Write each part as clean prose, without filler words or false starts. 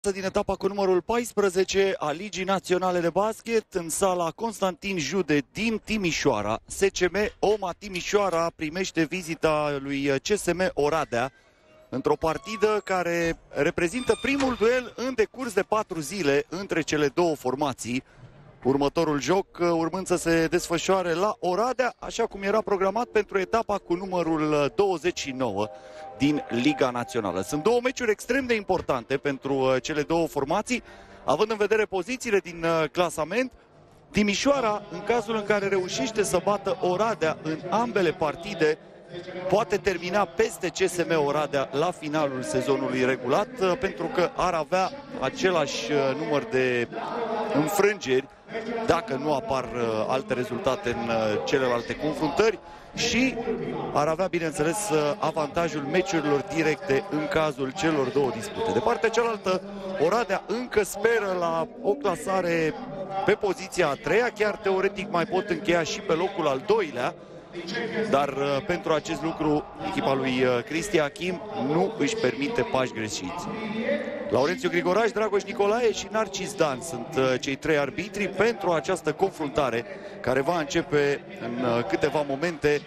Din etapa cu numărul 14 a Ligii Naționale de Basket în sala Constantin Jude din Timișoara. SCM OMA Timișoara primește vizita lui CSM Oradea într-o partidă care reprezintă primul duel în decurs de 4 zile între cele două formații. Următorul joc urmând să se desfășoare la Oradea, așa cum era programat pentru etapa cu numărul 29 din Liga Națională. Sunt două meciuri extrem de importante pentru cele două formații, având în vedere pozițiile din clasament. Timișoara, în cazul în care reușește să bată Oradea în ambele partide, poate termina peste CSM Oradea la finalul sezonului regulat, pentru că ar avea același număr de înfrângeri dacă nu apar alte rezultate în celelalte confruntări și ar avea, bineînțeles, avantajul meciurilor directe în cazul celor două dispute. De partea cealaltă, Oradea încă speră la o clasare pe poziția a treia, chiar teoretic mai pot încheia și pe locul al doilea, dar pentru acest lucru echipa lui Cristi Achim nu își permite pași greșiți. Laurențiu Grigoraș, Dragoș Nicolae și Narcis Dan sunt cei trei arbitri pentru această confruntare care va începe în câteva momente.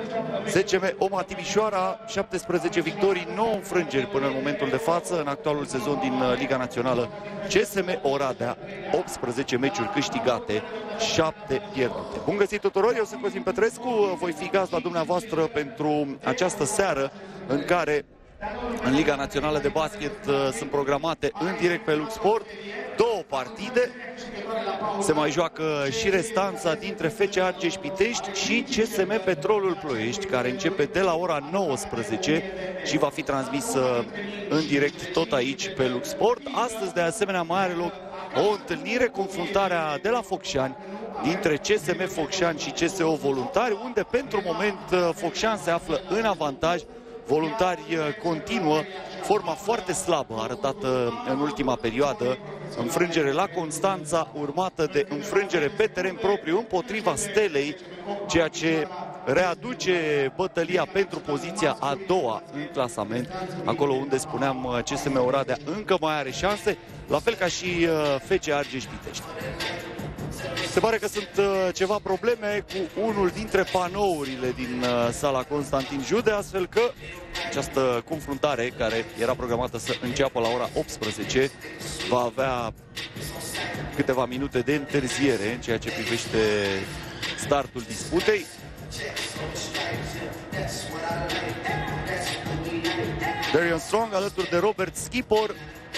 SCM OMA Timișoara, 17 victorii, 9 înfrângeri până în momentul de față în actualul sezon din Liga Națională. CSM Oradea, 18 meciuri câștigate, 7 pierdute. Bun găsit tuturor, eu sunt Cosmin Petrescu, voi fi gazda dumneavoastră pentru această seară în care în Liga Națională de Basket sunt programate în direct pe Lux Sport două partide. Se mai joacă și restanța dintre FC Argeș Pitești și CSM Petrolul Ploiești, care începe de la ora 19 și va fi transmis în direct tot aici pe Lux Sport. Astăzi, de asemenea, mai are loc o întâlnire, confruntarea de la Focșani dintre CSM Focșani și CSO Voluntari, unde pentru moment Focșani se află în avantaj. Voluntari continuă forma foarte slabă arătată în ultima perioadă. Înfrângere la Constanța, urmată de înfrângere pe teren propriu împotriva Stelei, ceea ce readuce bătălia pentru poziția a doua în clasament, acolo unde spuneam CSM Oradea încă mai are șanse, la fel ca și FC Argeș Pitești. Se pare că sunt ceva probleme cu unul dintre panourile din sala Constantin Jude, astfel că această confruntare, care era programată să înceapă la ora 18, va avea câteva minute de întârziere în ceea ce privește startul disputei. Darian Strong alături de Robert Schipor,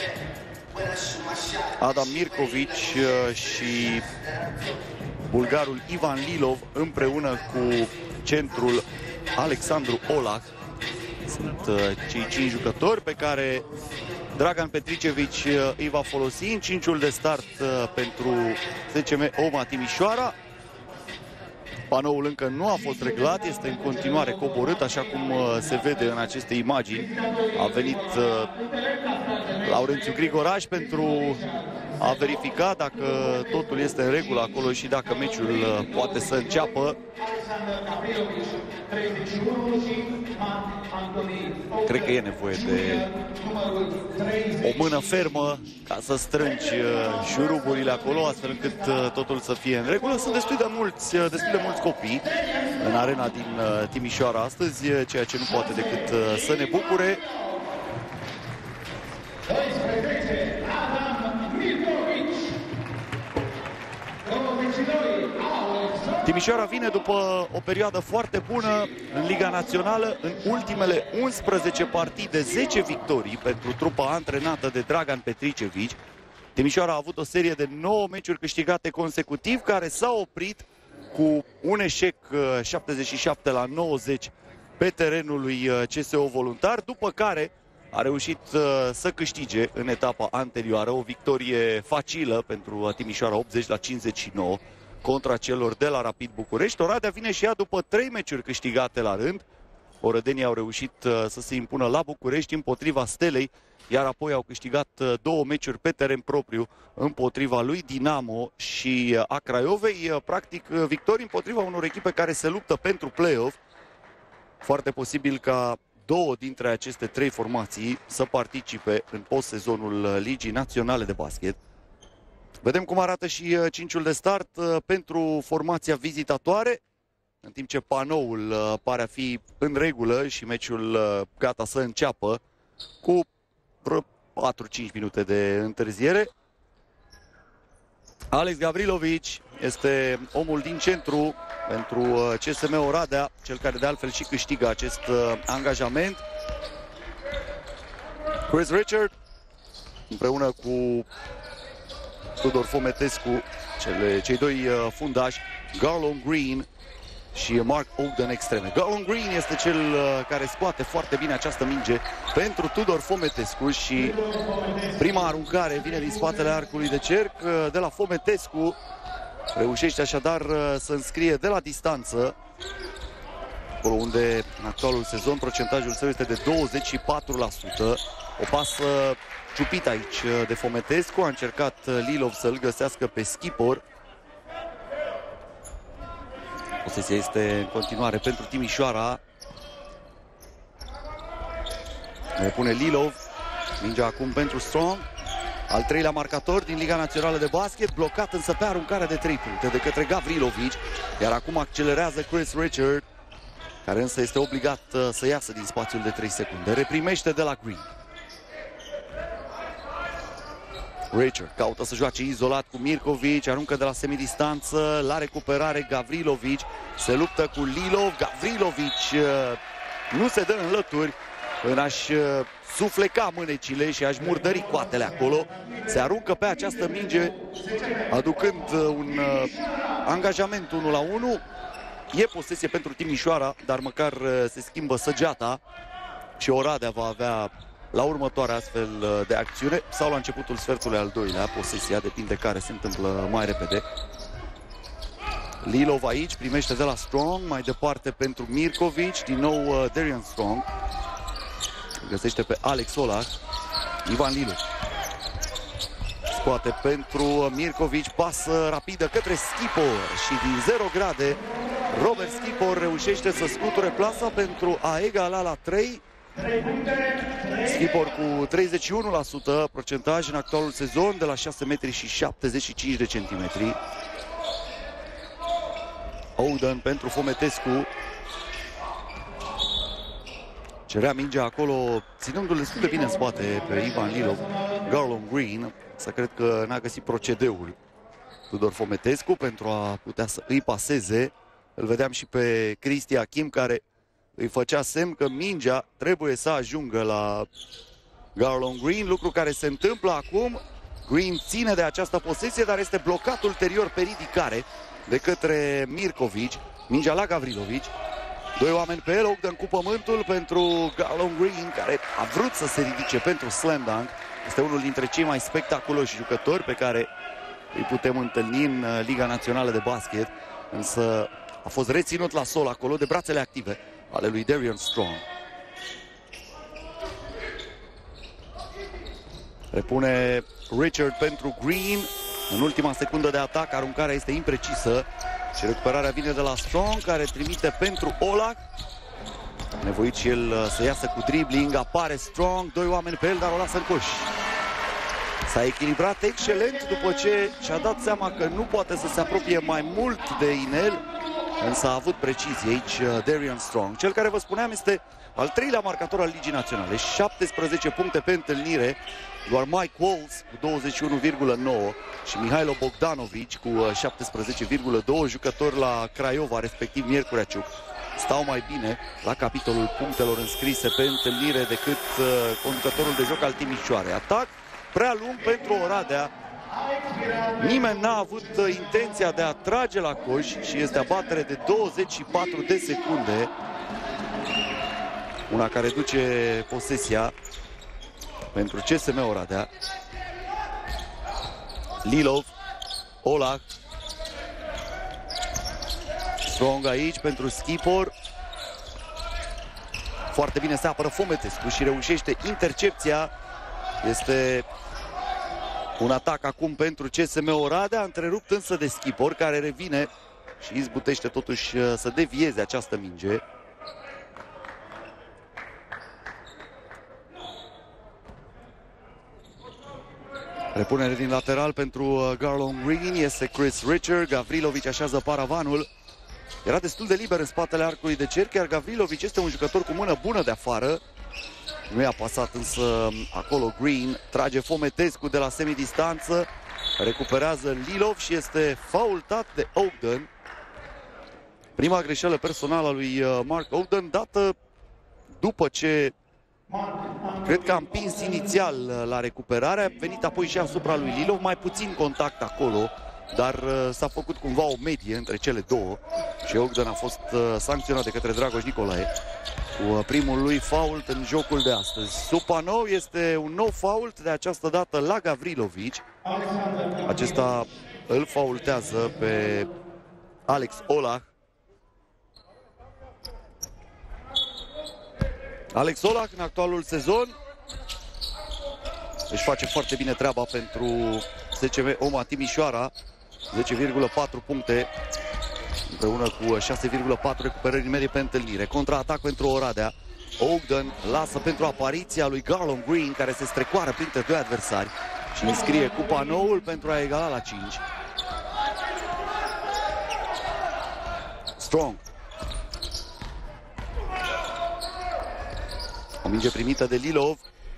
Adam Mirkovic și bulgarul Ivan Lilov împreună cu centrul Alexandru Olah. Sunt cei 5 jucători pe care Dragan Petricevic îi va folosi în cinciul de start pentru SCM OMA Timișoara. Panoul încă nu a fost reglat, este în continuare coborât, așa cum se vede în aceste imagini. A venit Laurențiu Grigoraș pentru a verifica dacă totul este în regulă acolo și dacă meciul poate să înceapă. Cred că e nevoie de o mână fermă ca să strângi șuruburile acolo, astfel încât totul să fie în regulă. Sunt destul de mulți copii în arena din Timișoara astăzi, ceea ce nu poate decât să ne bucure. Timișoara vine după o perioadă foarte bună în Liga Națională. În ultimele 11 partide, 10 victorii pentru trupa antrenată de Dragan Petricevic. Timișoara a avut o serie de 9 meciuri câștigate consecutiv, care s-a oprit cu un eșec 77-90 pe terenul lui CSO Voluntar, după care a reușit să câștige în etapa anterioară o victorie facilă pentru Timișoara, 80-59 contra celor de la Rapid București. Oradea vine și ea după 3 meciuri câștigate la rând. Orădenii au reușit să se impună la București împotriva Stelei, iar apoi au câștigat 2 meciuri pe teren propriu împotriva lui Dinamo și a Craiovei. Practic victorii împotriva unor echipe care se luptă pentru play-off. Foarte posibil ca două dintre aceste trei formații să participe în post-sezonul Ligii Naționale de Basket. Vedem cum arată și cinciul de start pentru formația vizitatoare, în timp ce panoul pare a fi în regulă și meciul gata să înceapă cu vreo 4-5 minute de întârziere. Alex Gavrilovici este omul din centru pentru CSM Oradea, cel care de altfel și câștigă acest angajament. Chris Richard împreună cu Tudor Fometescu, cei doi fundași, Garlon Green și Mark Ogden extreme. Garlon Green este cel care scoate foarte bine această minge pentru Tudor Fometescu și prima aruncare vine din spatele arcului de cerc de la Fometescu. Reușește așadar să înscrie de la distanță, acolo unde în actualul sezon procentajul său este de 24%. O pasă ciupită aici de Fometescu, a încercat Lilov să-l găsească pe Schipor. Posesia este în continuare pentru Timișoara. Repune Lilov, mingea acum pentru Strong. Al treilea marcator din Liga Națională de Basket, blocat însă pe aruncarea de 3 puncte de către Gavrilovici. Iar acum accelerează Chris Richard, care însă este obligat să iasă din spațiul de 3 secunde. Reprimește de la Green. Richard caută să joace izolat cu Mirkovic, aruncă de la semidistanță, la recuperare Gavrilovici, se luptă cu Lilov. Gavrilovici nu se dă în lături în a-și sufleca mânecile și a-și murdări coatele acolo. Se aruncă pe această minge, aducând un angajament 1-1. E posesie pentru Timișoara, dar măcar se schimbă săgeata și Oradea va avea la următoarea astfel de acțiune sau la începutul sfertului al doilea. Posesia depinde care se întâmplă mai repede. Lilov aici primește de la Strong, mai departe pentru Mirkovic, din nou Darian Strong. Găsește pe Alex Olah. Ivan Lilov scoate pentru Mirkovic, pasă rapidă către Schipor și din 0 grade Robert Schipor reușește să scuture plasa pentru a egala la 3. Schipor cu 31% procentaj în actualul sezon, de la 6 metri și 75 de centimetri. Ogden pentru Fometescu. Cerea mingea acolo, ținându-l destul de bine în spate pe Ivan Lilov. Garlon Green, să cred că n-a găsit procedeul Tudor Fometescu pentru a putea să îi paseze. Îl vedeam și pe Cristi Achim, care îi făcea semn că mingea trebuie să ajungă la Garlon Green, lucru care se întâmplă acum. Green ține de această posesie, dar este blocat ulterior pe ridicare de către Mirkovic. Mingea la Gavrilovici. Doi oameni pe el, Ogden cu pământul pentru Garlon Green, care a vrut să se ridice pentru slam dunk. Este unul dintre cei mai spectaculoși jucători pe care îi putem întâlni în Liga Națională de Basket, însă a fost reținut la sol acolo de brațele active ale lui Darian Strong. Repune Richard pentru Green. În ultima secundă de atac, aruncarea este imprecisă și recuperarea vine de la Strong, care trimite pentru Olah. Nevoit și el să iasă cu dribbling, apare Strong, doi oameni pe el, dar o lasă în coș. S-a echilibrat excelent după ce și-a dat seama că nu poate să se apropie mai mult de inel, însă a avut precizie aici Darian Strong. Cel care vă spuneam este al treilea marcator al Ligii Naționale, 17 puncte pe întâlnire. Doar Mike Walls cu 21,9 și Mihailo Bogdanovic cu 17,2, jucători la Craiova, respectiv Miercurea Ciuc, stau mai bine la capitolul punctelor înscrise pe întâlnire decât conducătorul de joc al Timișoarei. Atac prea lung pentru Oradea. Nimeni n-a avut intenția de a trage la coș și este abatere de 24 de secunde. Una care duce posesia pentru CSM Oradea. Lilov, Olah, Strong aici pentru Schipor. Foarte bine se apără Fometescu și reușește intercepția. Este un atac acum pentru CSM Oradea, întrerupt însă de Schipor, care revine și izbutește totuși să devieze această minge. Repunere din lateral pentru Garland Green, este Chris Richard, Gavrilovic așează paravanul. Era destul de liber în spatele arcului de cerc, iar Gavrilovic este un jucător cu mână bună de afară. Nu i-a pasat însă acolo Green, trage Fometescu de la semidistanță, recuperează Lilov și este faultat de Ogden. Prima greșeală personală a lui Mark Ogden, dată după ce cred că a împins inițial la recuperare, a venit apoi și asupra lui Lilov, mai puțin contact acolo, dar s-a făcut cumva o medie între cele două și Ogden a fost sancționat de către Dragoș Nicolae cu primul lui fault în jocul de astăzi. Supanov, este un nou fault, de această dată la Gavrilovic. Acesta îl faultează pe Alex Olah. Alex Olah în actualul sezon își face foarte bine treaba pentru SCM OMA Timișoara. 10,4 puncte împreună cu 6,4 recuperări în medie pe întâlnire. Contraatac pentru Oradea. Ogden lasă pentru apariția lui Garland Green, care se strecoară printre doi adversari și înscrie cu panoul pentru a egala la 5. Strong. O minge primită de Lilov.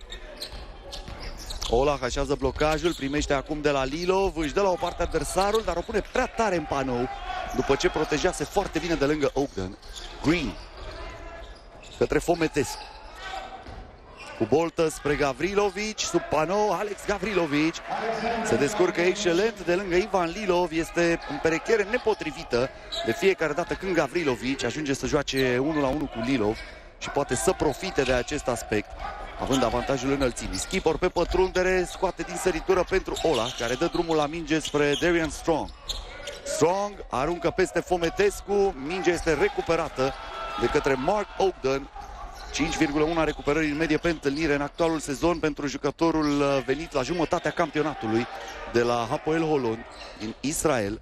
Olah așează blocajul, primește acum de la Lilov, își dă la o parte adversarul, dar o pune prea tare în panou, după ce protejase foarte bine de lângă Ogden. Green către Fometescu. Cu boltă spre Gavrilovic, sub panou Alex Gavrilovic. Se descurcă excelent de lângă Ivan Lilov, este în perecheire nepotrivită de fiecare dată când Gavrilovic ajunge să joace 1-1 cu Lilov și poate să profite de acest aspect, având avantajul înălțimii. Skipper pe pătrundere, scoate din săritură pentru Olah, care dă drumul la minge spre Darian Strong. Strong aruncă peste Fometescu, mingea este recuperată de către Mark Ogden. 5,1 recuperări în medie pe întâlnire în actualul sezon pentru jucătorul venit la jumătatea campionatului de la Hapoel Holon din Israel.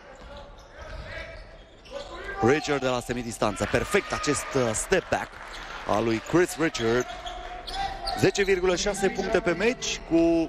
Richard de la semidistanță. Perfect acest step back al lui Chris Richard. 10,6 puncte pe meci cu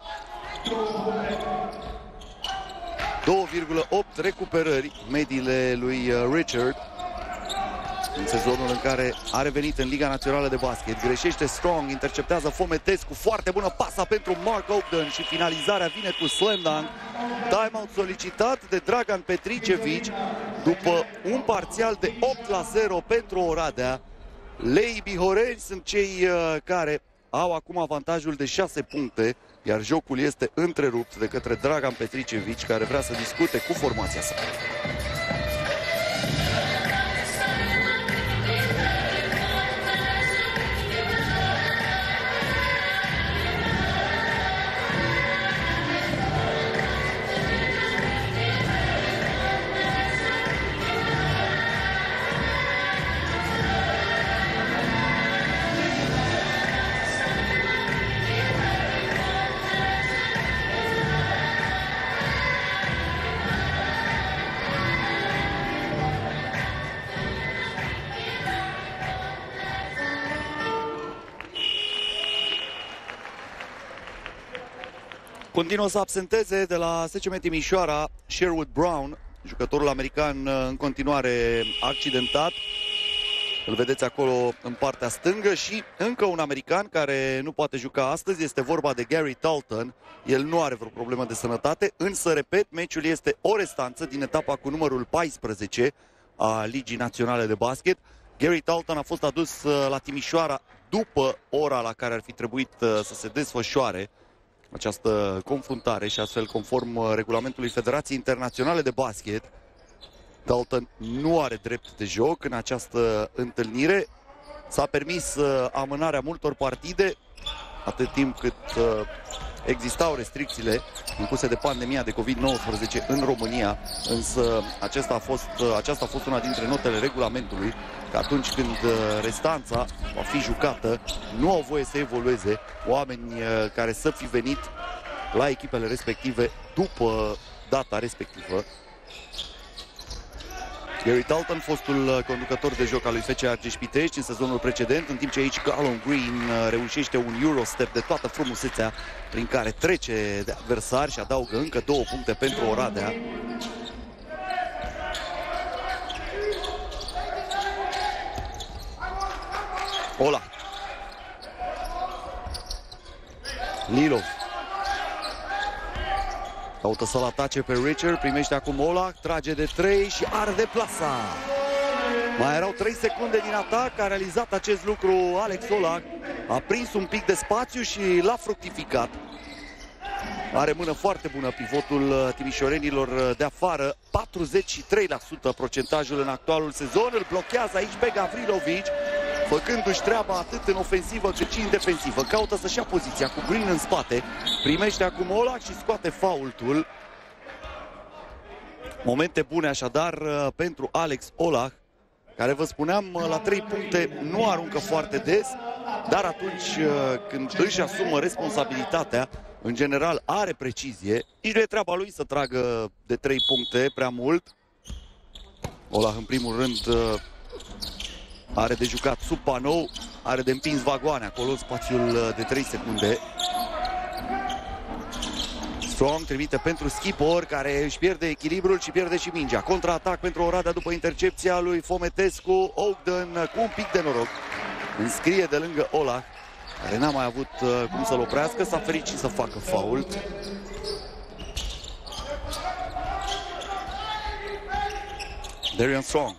2,8 recuperări mediile lui Richard în sezonul în care a revenit în Liga Națională de Basket. Greșește Strong, interceptează Fometescu, foarte bună pasa pentru Mark Ogden și finalizarea vine cu slam dunk. Timeout solicitat de Dragan Petricevic după un parțial de 8-0 pentru Oradea. Lei Bihoreni sunt cei care au acum avantajul de 6 puncte, iar jocul este întrerupt de către Dragan Petricevic, care vrea să discute cu formația sa. Continuă să absenteze de la SCM Timișoara Sherwood Brown, jucătorul american în continuare accidentat. Îl vedeți acolo în partea stângă și încă un american care nu poate juca astăzi, este vorba de Gary Talton. El nu are vreo problemă de sănătate, însă, repet, meciul este o restanță din etapa cu numărul 14 a Ligii Naționale de Basket. Gary Talton a fost adus la Timișoara după ora la care ar fi trebuit să se desfășoare această confruntare și astfel, conform regulamentului Federației Internaționale de Basket, Dalton nu are drept de joc în această întâlnire. S-a permis amânarea multor partide atât timp cât existau restricțiile impuse de pandemia de COVID-19 în România, însă aceasta a fost una dintre notele regulamentului, că atunci când restanța va fi jucată, nu au voie să evolueze oameni care să fi venit la echipele respective după data respectivă. Gary Dalton, fostul conducător de joc al lui FC Argeș Pitești în sezonul precedent, în timp ce aici Callum Green reușește un Eurostep de toată frumusețea prin care trece de adversar și adaugă încă 2 puncte pentru Oradea. Ola. Lilov. Caută să-l atace pe Richard, primește acum Ola, trage de 3 și arde plasa. Mai erau 3 secunde din atac, a realizat acest lucru Alex Ola, a prins un pic de spațiu și l-a fructificat. Are mână foarte bună pivotul timișorenilor de afară, 43% procentajul în actualul sezon, îl blochează aici pe Gavrilovic, făcându-și treaba atât în ofensivă cât și în defensivă. Caută să-și ia poziția cu Green în spate, primește acum Ola și scoate faultul. Momente bune așadar pentru Alex Olah, care, vă spuneam, la 3 puncte nu aruncă foarte des, dar atunci când își asumă responsabilitatea, în general are precizie. Nici nu e treaba lui să tragă de 3 puncte prea mult. Olah în primul rând are de jucat sub panou, are de împins vagoane acolo în spațiul de 3 secunde. Strong trimite pentru Schipor, care își pierde echilibrul și pierde și mingea. Contraatac pentru Oradea după intercepția lui Fometescu. Ogden cu un pic de noroc înscrie de lângă Olah, care n-a mai avut cum să-l oprească. S-a ferit și să facă faul. Darian Strong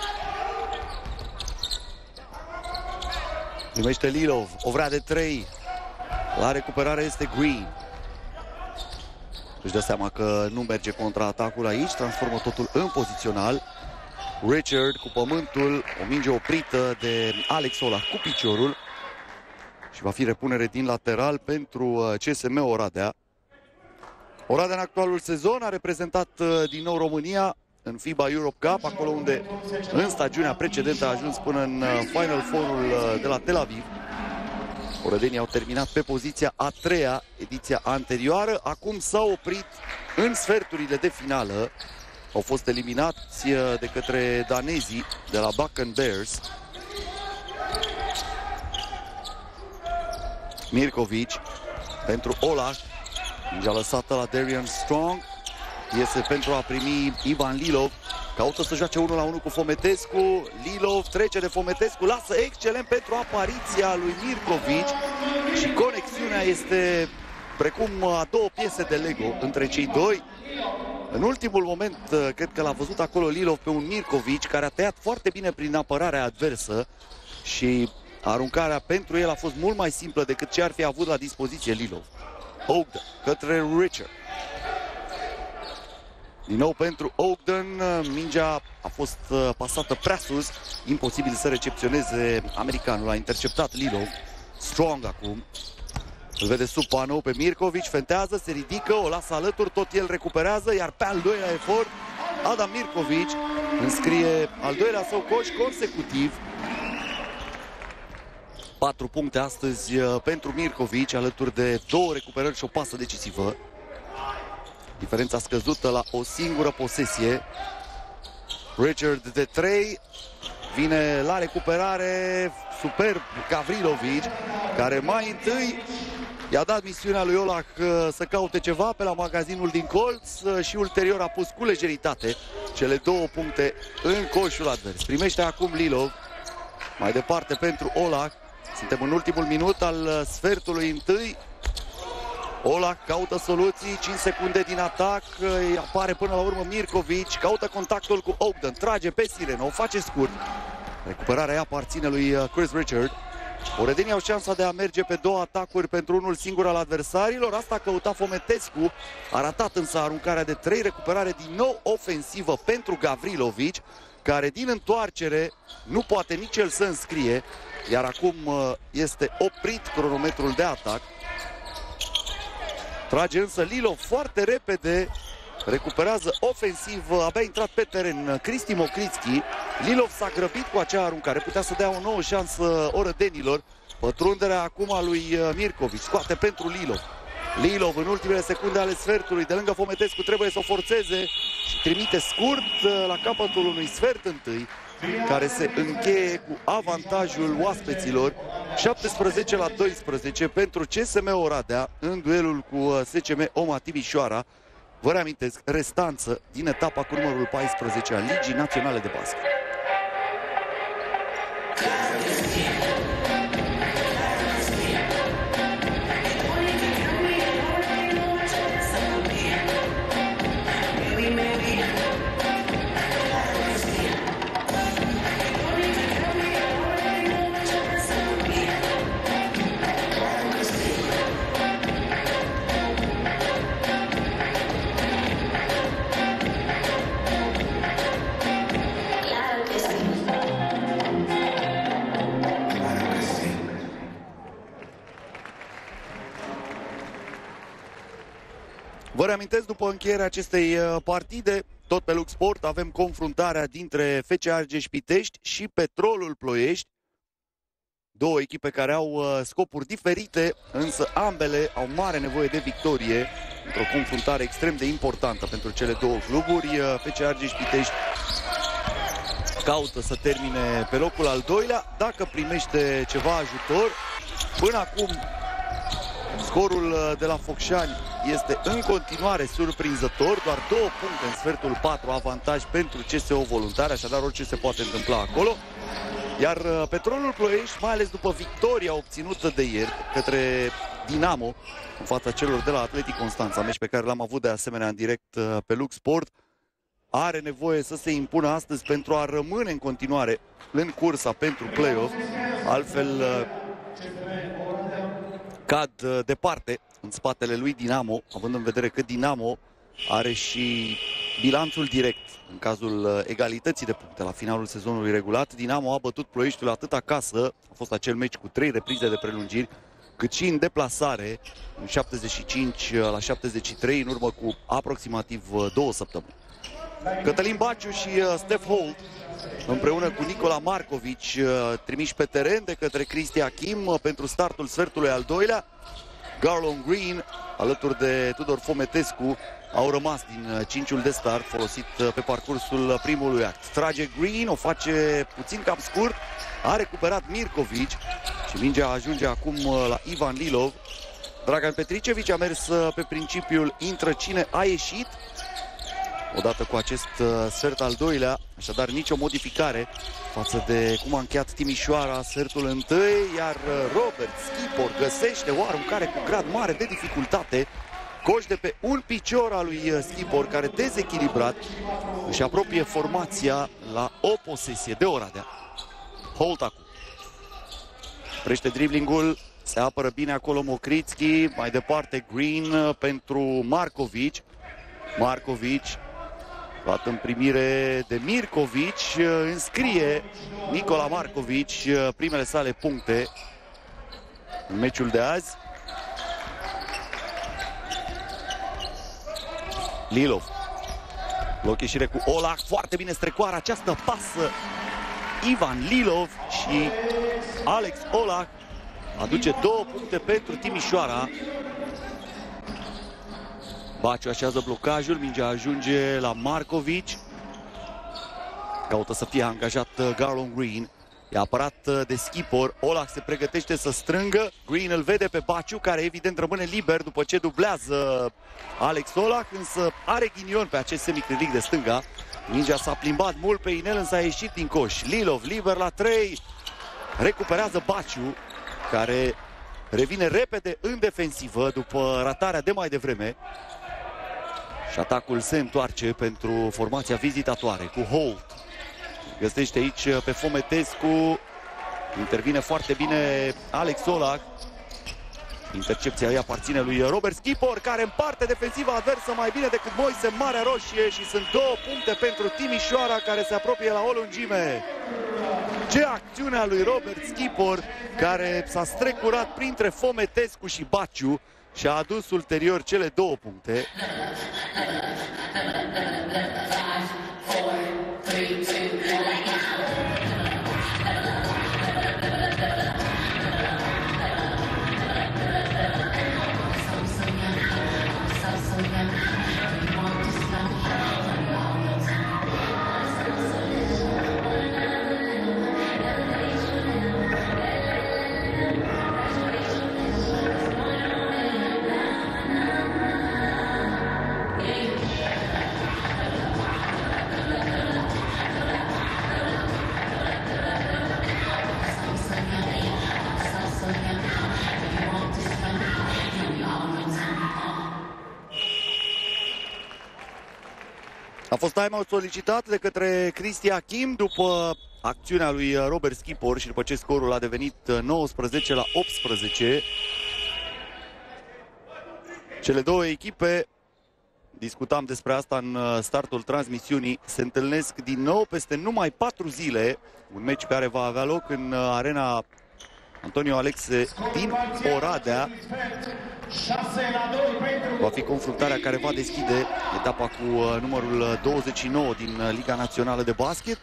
primește Lilov, o vrea de 3. La recuperare este Green. Își dă seama că nu merge contraatacul aici, transformă totul în pozițional. Richard cu pământul, o minge oprită de Alex Olah cu piciorul. Și va fi repunere din lateral pentru CSM Oradea. Oradea în actualul sezon a reprezentat din nou România în FIBA Europe Cup, acolo unde în stagiunea precedentă a ajuns până în Final Four-ul de la Tel Aviv. Orădenii au terminat pe poziția a 3-a ediția anterioară, acum s-au oprit în sferturile de finală. Au fost eliminați de către danezii de la Bakken Bears. Mirkovic pentru Olah, mingea lăsată la Darian Strong, iese pentru a primi Ivan Lilov, caută să joace 1-1 cu Fometescu. Lilov trece de Fometescu, lasă excelent pentru apariția lui Mirkovic și conexiunea este precum a 2 piese de Lego între cei doi. În ultimul moment, cred că l-a văzut acolo Lilov pe un Mirkovic care a tăiat foarte bine prin apărarea adversă și aruncarea pentru el a fost mult mai simplă decât ce ar fi avut la dispoziție Lilov. Ogden către Richard. Din nou pentru Ogden, mingea a fost pasată prea sus, imposibil să recepționeze americanul, a interceptat Lilov. Strong acum, îl vede sub panou pe Mirkovic, fentează, se ridică, o lasă alături, tot el recuperează, iar pe al doilea efort, Adam Mirkovic înscrie al doilea său coș consecutiv. 4 puncte astăzi pentru Mirkovic, alături de 2 recuperări și o pasă decisivă. Diferența scăzută la o singură posesie. Richard de 3. Vine la recuperare superb Gavrilovic, care mai întâi i-a dat misiunea lui Olah să caute ceva pe la magazinul din colț și ulterior a pus cu lejeritate cele 2 puncte în coșul advers. Primește acum Lilov. Mai departe pentru Olah. Suntem în ultimul minut al sfertului întâi. Olah caută soluții, 5 secunde din atac, îi apare până la urmă Mirkovic, caută contactul cu Ogden, trage pe sirenă, o face scurt. Recuperarea ea aparține lui Chris Richard. Orădenii au șansa de a merge pe 2 atacuri pentru unul singur al adversarilor, asta căuta Fometescu, a ratat însă aruncarea de 3, recuperare din nou ofensivă pentru Gavrilovic, care din întoarcere nu poate nici el să înscrie, iar acum este oprit cronometrul de atac. Trage însă Lilov foarte repede, recuperează ofensiv, abia intrat pe teren Cristi Mokritski. Lilov s-a grăbit cu acea aruncare, putea să dea o nouă șansă orădenilor. Pătrunderea acum a lui Mirkovic, scoate pentru Lilov. Lilov în ultimele secunde ale sfertului, de lângă Fometescu, trebuie să o forțeze și trimite scurt la capătul unui sfert întâi, care se încheie cu avantajul oaspeților, 17-12 pentru CSM Oradea în duelul cu SCM Oma Timișoara. Vă reamintesc, restanță din etapa cu numărul 14 a Ligii Naționale de Basket. Vă reamintesc, după încheierea acestei partide, tot pe Lux Sport, avem confruntarea dintre FC Argeș-Pitești și Petrolul Ploiești. Două echipe care au scopuri diferite, însă ambele au mare nevoie de victorie într-o confruntare extrem de importantă pentru cele două cluburi. FC Argeș-Pitești caută să termine pe locul al doilea, dacă primește ceva ajutor. Până acum, scorul de la Focșani este în continuare surprinzător, doar 2 puncte în sfertul 4, avantaj pentru CSO Voluntari, așadar orice se poate întâmpla acolo. Iar Petrolul Ploiești, mai ales după victoria obținută de ieri către Dinamo în fața celor de la Atletic Constanța, meci pe care l-am avut de asemenea în direct pe Lux Sport, are nevoie să se impună astăzi pentru a rămâne în continuare în cursa pentru play-off, altfel cad departe în spatele lui Dinamo, având în vedere că Dinamo are și bilanțul direct în cazul egalității de puncte la finalul sezonului regulat. Dinamo a bătut Ploieștiul atât acasă, a fost acel meci cu 3 reprize de prelungiri, cât și în deplasare, în 75-73, în urmă cu aproximativ 2 săptămâni. Cătălin Baciu și Steph Holt, împreună cu Nicola Marcovici, trimiși pe teren de către Cristi Achim pentru startul sfertului al doilea. Garland Green, alături de Tudor Fometescu, au rămas din cinciul de start folosit pe parcursul primului act. Trage Green, o face puțin cam scurt, a recuperat Mirkovici și mingea ajunge acum la Ivan Lilov. Dragan Petricevici a mers pe principiul intră cine a ieșit. Odată cu acest sfert al doilea, așadar nicio modificare față de cum a încheiat Timișoara sfertul întâi, iar Robert Schipor găsește oarecare cu grad mare de dificultate coș de pe un picior al lui Schipor, care dezechilibrat își apropie formația la o posesie de Oradea. Holt acum prește driblingul, se apără bine acolo Mokritski, mai departe Green pentru Marcovici. Marcovici luat în primire de Mirkovici, înscrie Nicola Marcovici primele sale puncte în meciul de azi. Lilov, bloc ieșire cu Olac, foarte bine strecoară această pasă. Ivan Lilov și Alex Olac aduce 2 puncte pentru Timișoara. Baciu așează blocajul, mingea ajunge la Marcovici. Caută să fie angajat Garland Green. E apărat de Schipor. Olac se pregătește să strângă. Green îl vede pe Baciu, care evident rămâne liber după ce dublează Alex Olac, însă are ghinion pe acest semicrilic de stânga. Mingea s-a plimbat mult pe inel, însă a ieșit din coș. Lilov liber la 3. Recuperează Baciu, care revine repede în defensivă după ratarea de mai devreme. Și atacul se întoarce pentru formația vizitatoare cu Holt. Găsește aici pe Fometescu. Intervine foarte bine Alex Olac. Intercepția îi aparține lui Robert Schipor, care împarte defensiva adversă mai bine decât Moise Marea Roșie și sunt 2 puncte pentru Timișoara, care se apropie la o lungime. Ce acțiune a lui Robert Schipor, care s-a strecurat printre Fometescu și Baciu și a adus ulterior cele 2 puncte. A fost timeout solicitat de către Cristi Achim după acțiunea lui Robert Skipper și după ce scorul a devenit 19 la 18. Cele două echipe, discutam despre asta în startul transmisiunii, se întâlnesc din nou peste numai 4 zile. Un meci care va avea loc în arena Antonio Alexe din Oradea. Va fi confruntarea care va deschide etapa cu numărul 29 din Liga Națională de Basket.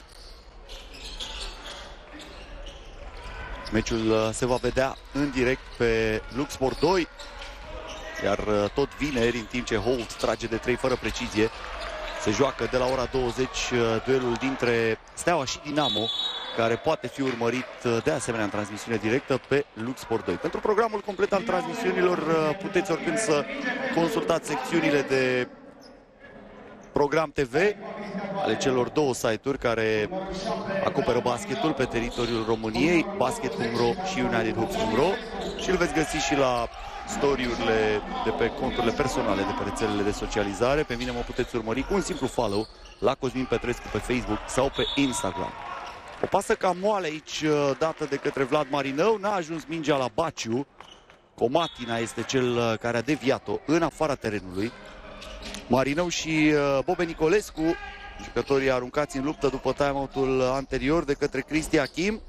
Meciul se va vedea în direct pe Luxsport 2, iar tot vineri, în timp ce Holt trage de 3 fără precizie, se joacă de la ora 20 duelul dintre Steaua și Dinamo, care poate fi urmărit de asemenea în transmisiune directă pe Luxsport 2. Pentru programul complet al transmisiunilor puteți oricând să consultați secțiunile de program TV ale celor două site-uri care acoperă basketul pe teritoriul României, basket.ro și unitedhoops.ro, și îl veți găsi și la story-urile de pe conturile personale de pe rețelele de socializare. Pe mine mă puteți urmări cu un simplu follow la Cosmin Petrescu pe Facebook sau pe Instagram. O pasă cam moale aici dată de către Vlad Marinău, n-a ajuns mingea la Baciu. Comatina este cel care a deviat-o în afara terenului. Marinău și Bobe Nicolescu, jucătorii aruncați în luptă după timeout-ul anterior de către Cristi Achim.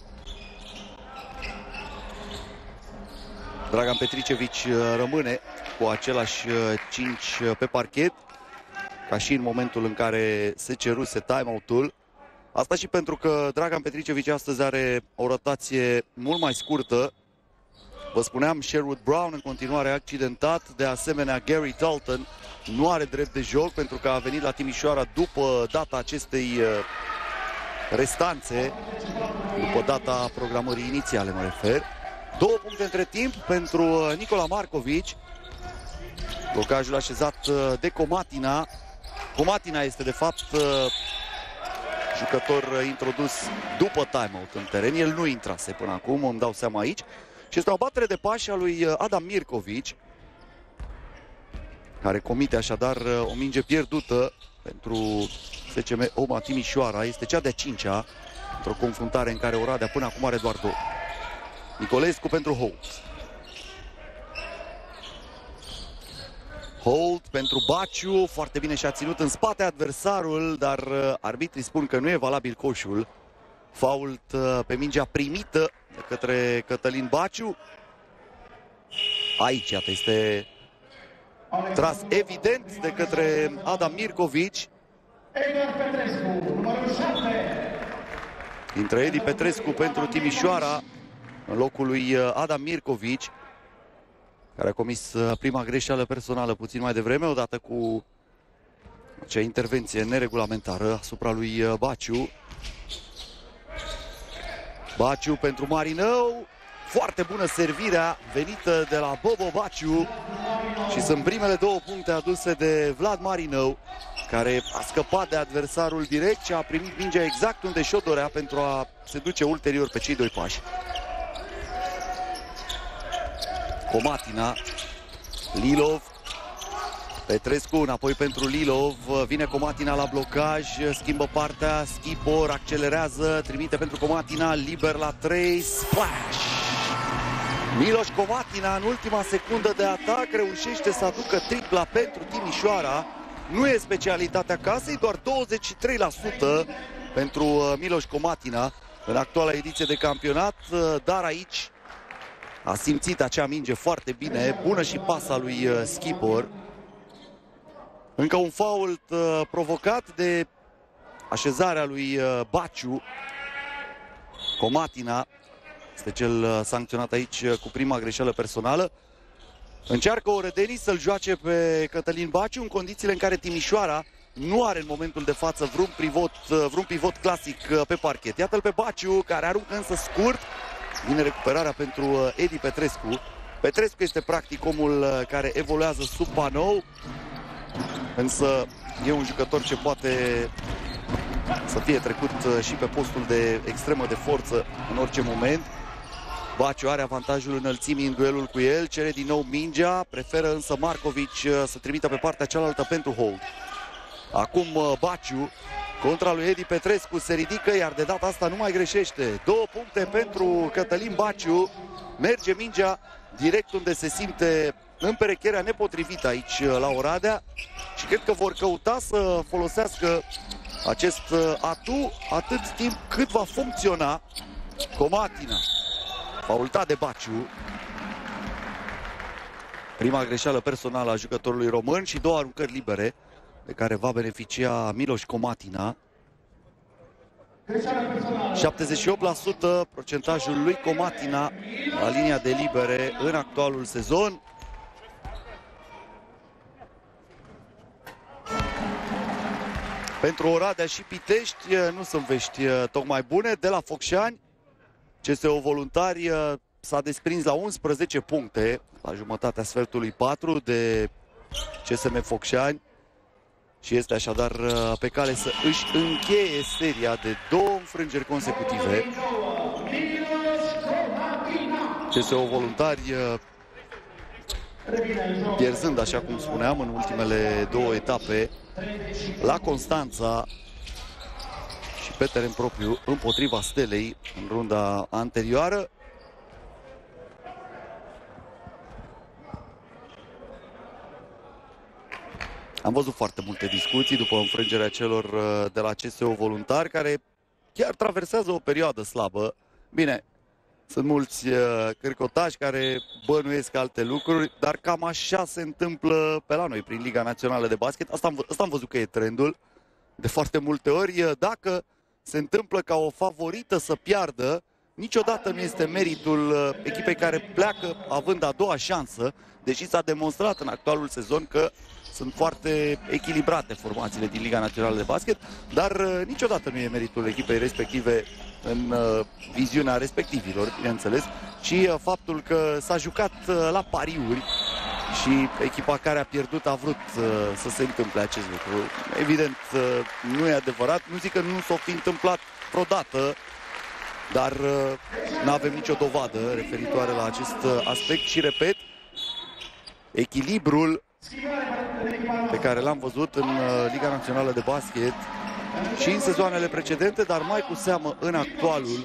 Dragan Petricevici rămâne cu același 5 pe parchet, ca și în momentul în care se ceruse timeout-ul. Asta și pentru că Dragan Petricevici astăzi are o rotație mult mai scurtă. Vă spuneam, Sherwood Brown în continuare accidentat, de asemenea Gary Dalton nu are drept de joc pentru că a venit la Timișoara după data acestei restanțe, după data programării inițiale mă refer. 2 puncte între timp pentru Nicola Marcovici. Blocajul așezat de Comatina. Comatina este de fapt jucător introdus după timeout în teren. El nu intrase până acum, îmi dau seama aici. Și este o batere de pași a lui Adam Mirkovici, care comite așadar o minge pierdută pentru SCM Oma Timișoara. Este cea de-a 5-a într-o confruntare în care Oradea până acum are doar 2. Nicolescu pentru Holt. Holt pentru Baciu, foarte bine și-a ținut în spate adversarul, dar arbitrii spun că nu e valabil coșul. Fault pe mingea primită de către Cătălin Baciu. Aici, iată, este tras evident de către Adam Mirkovici. Intră Edi Petrescu pentru Timișoara în locul lui Adam Mirkovici, care a comis prima greșeală personală puțin mai devreme, odată cu acea intervenție neregulamentară asupra lui Baciu. Baciu pentru Marinău. Foarte bună servirea venită de la Bobo Baciu și sunt primele 2 puncte aduse de Vlad Marinău, care a scăpat de adversarul direct și a primit mingea exact unde și-o dorea pentru a se duce ulterior pe cei 2 pași. Comatina, Lilov, Petrescu înapoi pentru Lilov, vine Comatina la blocaj, schimbă partea, Skipper accelerează, trimite pentru Comatina, liber la 3, splash! Miloș Comatina în ultima secundă de atac reușește să aducă tripla pentru Timișoara. Nu e specialitatea casei, doar 23% pentru Miloș Comatina în actuala ediție de campionat, dar aici a simțit acea minge foarte bine, bună și pasa lui Skipper. Încă un fault provocat de așezarea lui Baciu. Comatina este cel sancționat aici cu prima greșeală personală. Încearcă Oredenii să-l joace pe Cătălin Baciu în condițiile în care Timișoara nu are în momentul de față vreun pivot clasic pe parchet. Iată-l pe Baciu, care aruncă însă scurt. Vine recuperarea pentru Edi Petrescu. Petrescu este practic omul care evoluează sub panou, însă e un jucător ce poate să fie trecut și pe postul de extremă de forță în orice moment. Baciu are avantajul înălțimii în duelul cu el, cere din nou mingea, preferă însă Markovic să trimită pe partea cealaltă pentru hold. Acum Baciu contra lui Edi Petrescu se ridică, iar de data asta nu mai greșește. 2 puncte pentru Cătălin Baciu. Merge mingea direct unde se simte împerecherea nepotrivită aici la Oradea și cred că vor căuta să folosească acest atu atât timp cât va funcționa. Comatina, faultat de Baciu. Prima greșeală personală a jucătorului român și 2 aruncări libere de care va beneficia Miloș Comatina. 78% procentajul lui Comatina la linia de libere în actualul sezon. Pentru Oradea și Pitești nu sunt vești tocmai bune. De la Focșani, CSO Voluntari s-a desprins la 11 puncte la jumătatea sfertului 4 de CSM Focșani și este așadar pe cale să își încheie seria de 2 înfrângeri consecutive. CSO Voluntari pierzând, așa cum spuneam, în ultimele 2 etape la Constanța și pe teren propriu împotriva Stelei în runda anterioară. Am văzut foarte multe discuții după înfrângerea celor de la CSO Voluntari, care chiar traversează o perioadă slabă. Bine, sunt mulți cârcotași care bănuiesc alte lucruri, dar cam așa se întâmplă pe la noi prin Liga Națională de Basket. Asta am văzut că e trendul de foarte multe ori. Dacă se întâmplă ca o favorită să piardă, niciodată nu este meritul echipei care pleacă având a doua șansă, deși s-a demonstrat în actualul sezon că sunt foarte echilibrate formațiile din Liga Națională de Basket, dar niciodată nu e meritul echipei respective în viziunea respectivilor, bineînțeles, și faptul că s-a jucat la pariuri și echipa care a pierdut a vrut să se întâmple acest lucru. Evident, nu e adevărat, nu zic că nu s-o fi întâmplat vreodată, dar nu avem nicio dovadă referitoare la acest aspect și, repet, echilibrul pe care l-am văzut în Liga Națională de Basket și în sezoanele precedente, dar mai cu seamă în actualul,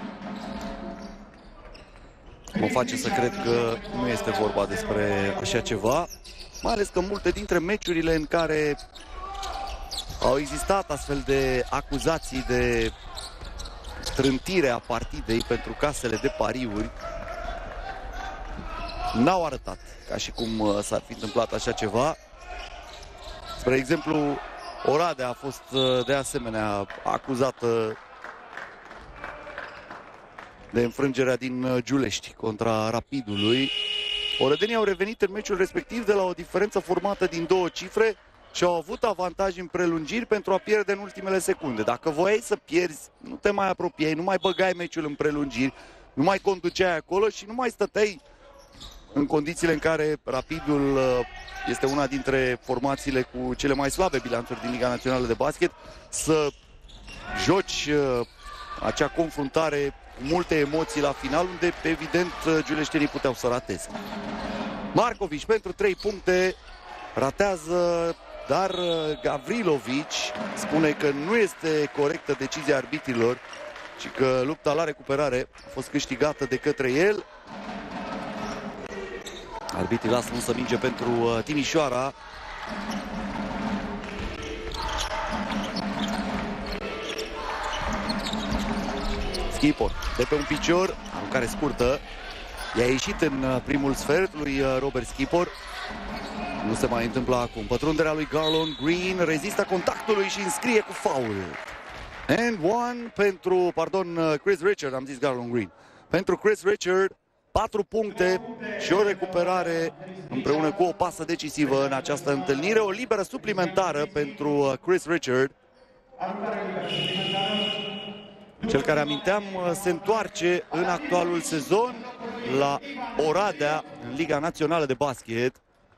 mă face să cred că nu este vorba despre așa ceva, mai ales că multe dintre meciurile în care au existat astfel de acuzații de trântire a partidei pentru casele de pariuri n-au arătat ca și cum s-ar fi întâmplat așa ceva. Spre exemplu, Oradea a fost de asemenea acuzată de înfrângerea din Giulești contra Rapidului. Oredenii au revenit în meciul respectiv de la o diferență formată din 2 cifre și au avut avantaj în prelungiri pentru a pierde în ultimele secunde. Dacă voiai să pierzi, nu te mai apropiai, nu mai băgai meciul în prelungiri, nu mai conduceai acolo și nu mai stăteai în condițiile în care Rapidul este una dintre formațiile cu cele mai slabe bilanțuri din Liga Națională de Basket, să joci acea confruntare cu multe emoții la final, unde evident giuleștenii puteau să rateze. Markovic pentru 3 puncte ratează, dar Gavrilovic spune că nu este corectă decizia arbitrilor și că lupta la recuperare a fost câștigată de către el. Arbitrii lasă însă minge pentru Timișoara. Skipor de pe un picior, aruncare scurtă. I-a ieșit în primul sfert lui Robert Skipor. Nu se mai întâmplă acum. Pătrunderea lui Garlon Green rezistă contactului și înscrie cu foul. And one pentru, Chris Richard, am zis Garlon Green. Pentru Chris Richard, 4 puncte și o recuperare împreună cu o pasă decisivă în această întâlnire. O liberă suplimentară pentru Chris Richard. Cel care, aminteam, se întoarce în actualul sezon la Oradea, în Liga Națională de Basket.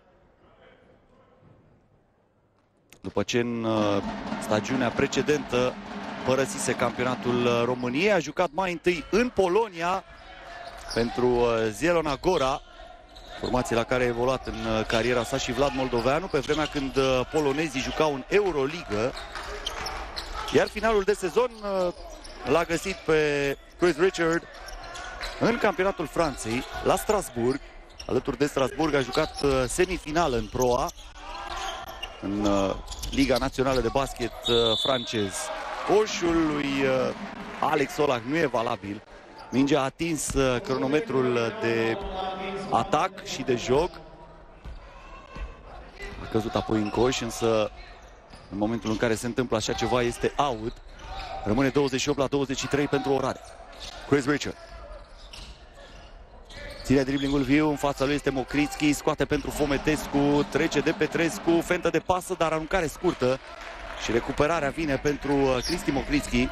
După ce în stagiunea precedentă părăsise campionatul României, a jucat mai întâi în Polonia pentru Zielona Góra, formație la care a evoluat în cariera sa și Vlad Moldoveanu, pe vremea când polonezii jucau în Euroligă. Iar finalul de sezon l-a găsit pe Chris Richard în campionatul Franței, la Strasbourg. Alături de Strasbourg a jucat semifinală în Pro A, în Liga Națională de Basket francez. Coșul lui Alex Olah nu e valabil. Mingea a atins cronometrul de atac și de joc. A căzut apoi în coș, însă în momentul în care se întâmplă așa ceva este out. Rămâne 28-23 pentru Oradea. Chris Richard ține driblingul viu, în fața lui este Mokritski, scoate pentru Fometescu, trece de Petrescu, fentă de pasă, dar aruncare scurtă și recuperarea vine pentru Cristi Mokritski.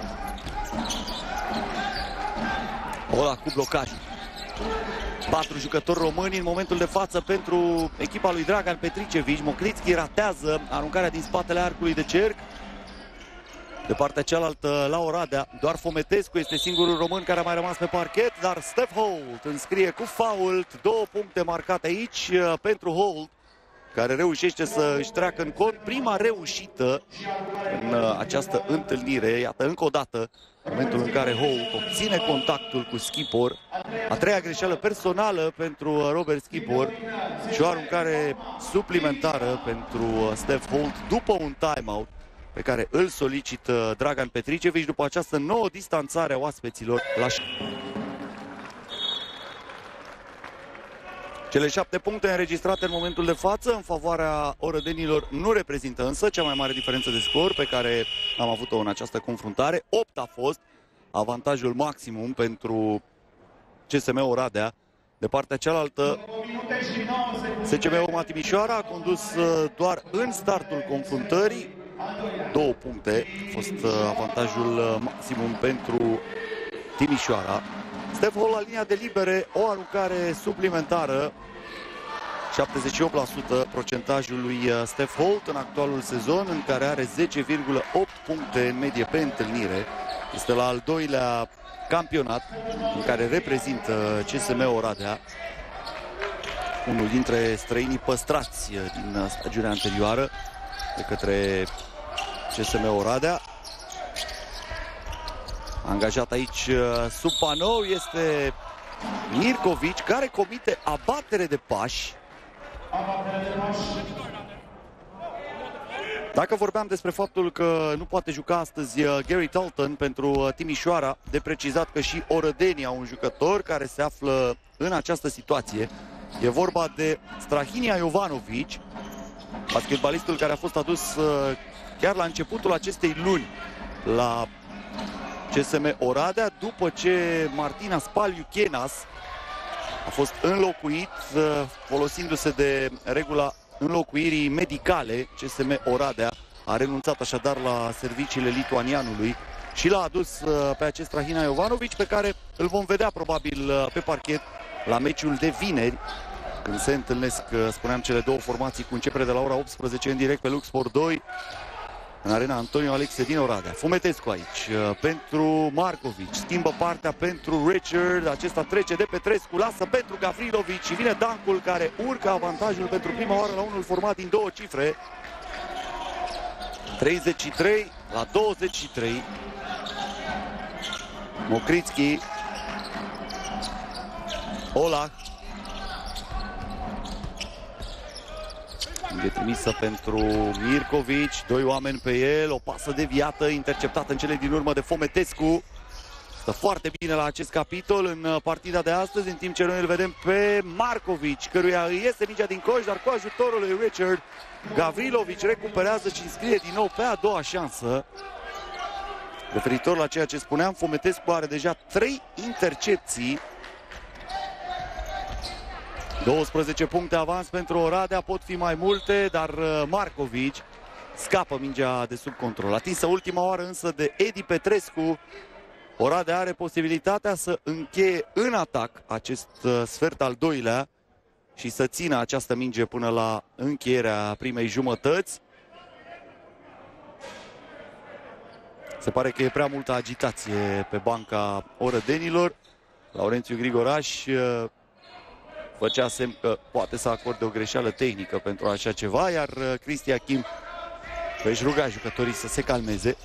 Olah cu blocaj. 4 jucători români în momentul de față pentru echipa lui Dragan Petricevici. Mokritski ratează aruncarea din spatele arcului de cerc. De partea cealaltă, la Oradea, doar Fometescu este singurul român care a mai rămas pe parchet, dar Steph Holt înscrie cu fault. 2 puncte marcate aici pentru Holt, care reușește să își treacă în cont prima reușită în această întâlnire. Iată, încă o dată, momentul în care Holt obține contactul cu Schipor. A treia greșeală personală pentru Robert Schipor și o aruncare suplimentară pentru Steph Holt după un timeout pe care îl solicită Dragan Petricevici după această nouă distanțare a oaspeților la... Cele 7 puncte înregistrate în momentul de față în favoarea orădenilor nu reprezintă însă cea mai mare diferență de scor pe care am avut-o în această confruntare. 8 a fost avantajul maximum pentru CSM Oradea. De partea cealaltă, SCM Oma Timișoara a condus doar în startul confruntării. 2 puncte a fost avantajul maximum pentru Timișoara. Steph Holt la linia de libere, o aruncare suplimentară. 78% procentajul lui Steph Holt în actualul sezon, în care are 10,8 puncte în medie pe întâlnire. Este la al doilea campionat în care reprezintă CSM Oradea, unul dintre străinii păstrați din stagiunea anterioară de către CSM Oradea. Angajat aici sub panou este Mirkovici, care comite abatere de pași. Dacă vorbeam despre faptul că nu poate juca astăzi Gary Talton pentru Timișoara, de precizat că și orădenii au un jucător care se află în această situație. E vorba de Strahinia Jovanovic, basketbalistul care a fost adus chiar la începutul acestei luni la CSM Oradea, după ce Martina Spaliu-Chenas a fost înlocuit, folosindu-se de regula înlocuirii medicale. CSM Oradea a renunțat așadar la serviciile lituanianului și l-a adus pe acest Strahina Jovanovic, pe care îl vom vedea probabil pe parchet la meciul de vineri, când se întâlnesc, spuneam, cele două formații cu începere de la ora 18 în direct pe Lux Sport 2 în arena Antonio Alexe din Oradea. Fometescu aici pentru Markovic, schimbă partea pentru Richard, acesta trece de Petrescu, lasă pentru Gavrilovic și vine dancul care urcă avantajul pentru prima oară la unul format din 2 cifre. 33-23. Mokritski, Olah, e trimisă pentru Mirkovici, 2 oameni pe el, o pasă deviată, interceptată în cele din urmă de Fometescu. Stă foarte bine la acest capitol în partida de astăzi, în timp ce noi îl vedem pe Markovic, căruia îi iese mingea din coș, dar cu ajutorul lui Richard, Gavrilovic recuperează și înscrie din nou pe a doua șansă. Referitor la ceea ce spuneam, Fometescu are deja 3 intercepții 12 puncte avans pentru Oradea, pot fi mai multe, dar Marcovici scapă mingea de sub control. Atinsă ultima oară însă de Edi Petrescu. Oradea are posibilitatea să încheie în atac acest sfert al doilea și să țină această minge până la încheierea primei jumătăți. Se pare că e prea multă agitație pe banca orădenilor. Laurențiu Grigoraș făcea semn că poate să acorde o greșeală tehnică pentru așa ceva, iar Cristi Achim își ruga jucătorii să se calmeze.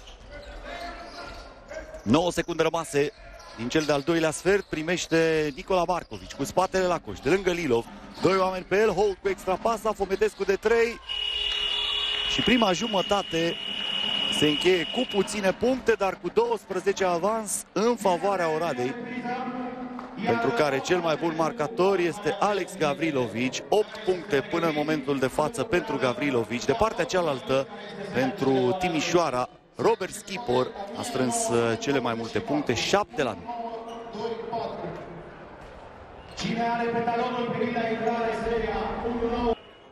9 secunde rămase din cel de-al doilea sfert. Primește Nicola Marcovici cu spatele la coș, de lângă Lilov. Doi oameni pe el, Holt cu extrapasa, Fomedescu de 3. Și prima jumătate se încheie cu puține puncte, dar cu 12 avans în favoarea Oradei, pentru care cel mai bun marcator este Alex Gavrilovici. 8 puncte până în momentul de față pentru Gavrilovici. De partea cealaltă, pentru Timișoara, Robert Schipor a strâns cele mai multe puncte, 7 la 9. Cine are pe talonul privind la intrare seria 1-9?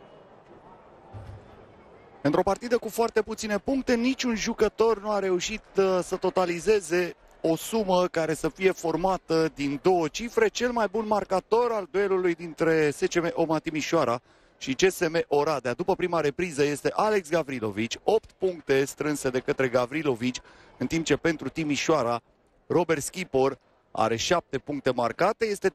Într-o partidă cu foarte puține puncte, niciun jucător nu a reușit să totalizeze o sumă care să fie formată din două cifre. Cel mai bun marcator al duelului dintre SCM Oma Timișoara și CSM Oradea după prima repriză este Alex Gavrilovici. 8 puncte strânse de către Gavrilovici, în timp ce pentru Timișoara Robert Schipor are 7 puncte marcate. Este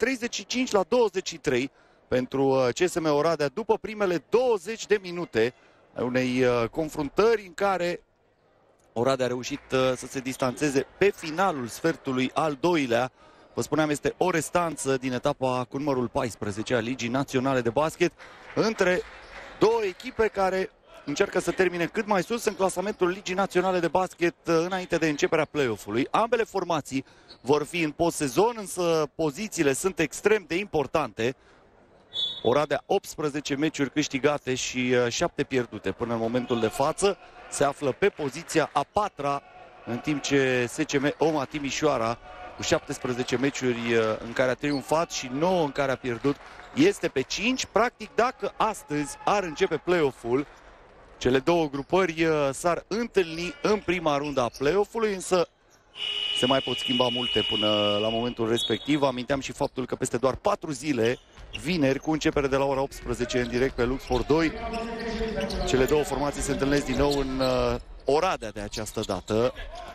35-23 pentru CSM Oradea după primele 20 de minute unei confruntări în care Oradea a reușit să se distanțeze pe finalul sfertului al doilea. Vă spuneam, este o restanță din etapa cu numărul 14 a Ligii Naționale de Basket între două echipe care încearcă să termine cât mai sus în clasamentul Ligii Naționale de Basket înainte de începerea play-off-ului. Ambele formații vor fi în post-sezon, însă pozițiile sunt extrem de importante. Oradea 18 meciuri câștigate și 7 pierdute până în momentul de față. Se află pe poziția a 4-a, în timp ce SCM Oma Timișoara, cu 17 meciuri în care a triumfat și 9 în care a pierdut, este pe 5. Practic, dacă astăzi ar începe play-off-ul, cele două grupări s-ar întâlni în prima rundă a play-off-ului, însă se mai pot schimba multe până la momentul respectiv. Aminteam și faptul că peste doar 4 zile, vineri, cu începere de la ora 18 în direct pe Luxor 2, cele două formații se întâlnesc din nou în Oradea de această dată.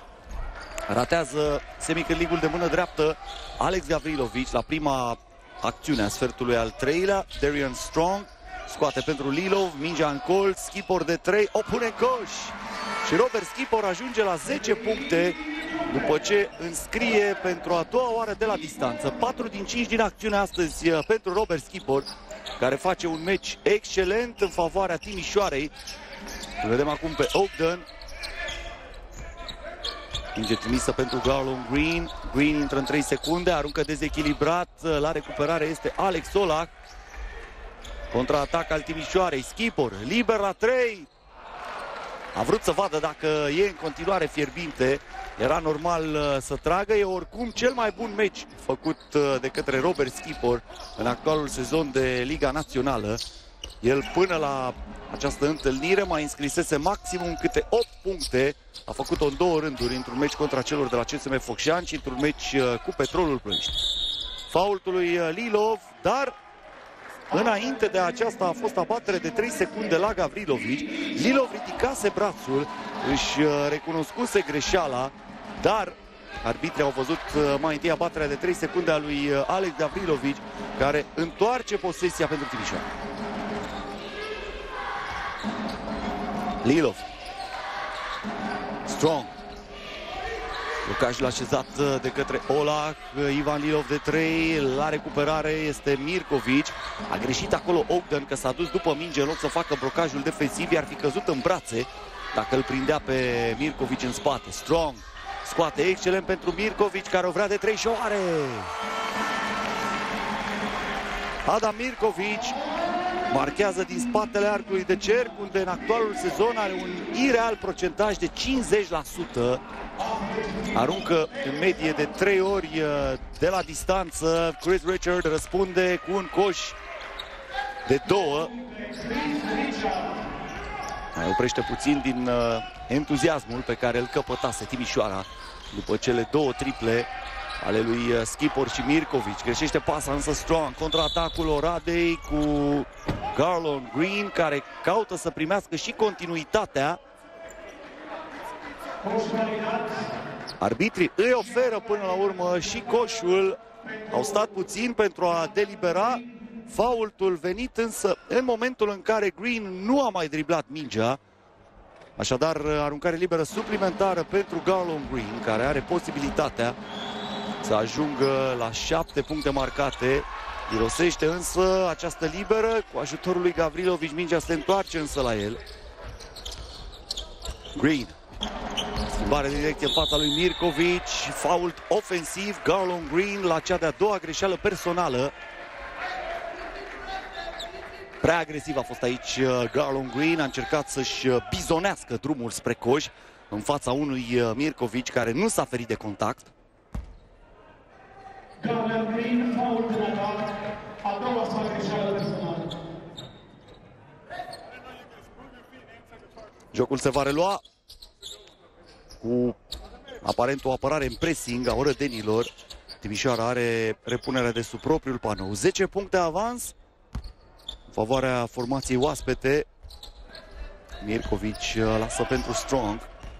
Ratează semicârligul de mână dreaptă Alex Gavrilovici la prima acțiune a sfertului al treilea. Darian Strong scoate pentru Lilov, mingea în colț, Schipor de 3, o pune în coș. Și Robert Schipor ajunge la 10 puncte după ce înscrie pentru a doua oară de la distanță. 4 din 5 din acțiune astăzi pentru Robert Schipor, care face un meci excelent în favoarea Timișoarei. Îl vedem acum pe Ogden. Minge trimisă pentru Garland Green. Green intră în 3 secunde, aruncă dezechilibrat. La recuperare este Alex Solak. Contraatac al Timișoarei. Schipor, liber la 3. A vrut să vadă dacă e în continuare fierbinte. Era normal să tragă. E oricum cel mai bun meci făcut de către Robert Schipor în actualul sezon de Liga Națională. El până la această întâlnire mai înscrisese maximum câte 8 puncte. A făcut-o în 2 rânduri, într-un meci contra celor de la CSM Focșani și într-un meci cu Petrolul Ploiești. Faultul lui Lilov, dar înainte de aceasta a fost abatere de 3 secunde la Gavrilovici. Lilov ridicase brațul, își recunoscuse greșeala, dar arbitrii au văzut mai întâi abaterea de 3 secunde a lui Alex Gavrilovici, care întoarce posesia pentru Timișoara. Lilov. Strong. Blocajul așezat de către Olak. Ivan Lilov de 3. La recuperare este Mircovici. A greșit acolo Ogden, că s-a dus după minge în loc să facă blocajul defensiv. I-ar fi căzut în brațe dacă îl prindea pe Mircovici în spate. Strong scoate excelent pentru Mircovici, care o vrea de 3 și o are. Adam Mircovici marchează din spatele arcului de cerc, unde în actualul sezon are un ireal procentaj de 50%. Aruncă în medie de 3 ori de la distanță. Chris Richard răspunde cu un coș de 2. Mai oprește puțin din entuziasmul pe care îl căpătase Timișoara după cele 2 triple ale lui Schipor și Mirković. Greșește pasa însă Strong. Contraatacul Oradei cu Garland Green, care caută să primească și continuitatea. Arbitrii îi oferă până la urmă și coșul. Au stat puțin pentru a delibera. Faultul venit însă în momentul în care Green nu a mai driblat mingea. Așadar, aruncare liberă suplimentară pentru Garland Green, care are posibilitatea să ajungă la 7 puncte marcate. Irosește însă această liberă. Cu ajutorul lui Gavrilović, mingea se întoarce însă la el. Green. Schimbare de direcție în fața lui Mirković. Fault ofensiv. Garland Green la cea de-a doua greșeală personală. Prea agresiv a fost aici Garland Green. A încercat să-și bizonească drumul spre coș în fața unui Mirković care nu s-a ferit de contact. Garland Green, fault în atac, a doua sa greșeală personală. Jocul se va relua cu aparent o apărare în pressing a orădenilor. Timișoara are repunerea de sub propriul panou. 10 puncte avans în favoarea formației oaspete. Mirković lasă pentru Strong.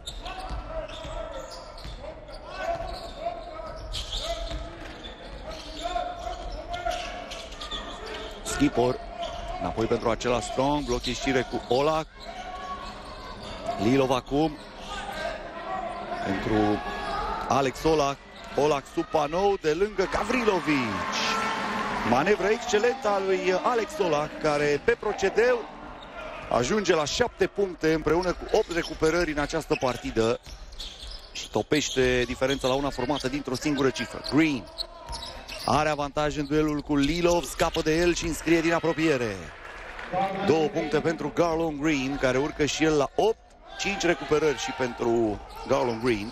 Schipor, înapoi pentru acela Strong, bloc ieșire cu Olac. Lilov acum pentru Alex Olac. Olac sub panou de lângă Gavrilović. Manevră excelentă a lui Alex Olac, care pe procedeu ajunge la 7 puncte împreună cu 8 recuperări în această partidă și topește diferența la una formată dintr-o singură cifră. Green are avantaj în duelul cu Lilov, scapă de el și înscrie din apropiere. 2 puncte pentru Garland Green, care urcă și el la 8. 5 recuperări și pentru Garland Green.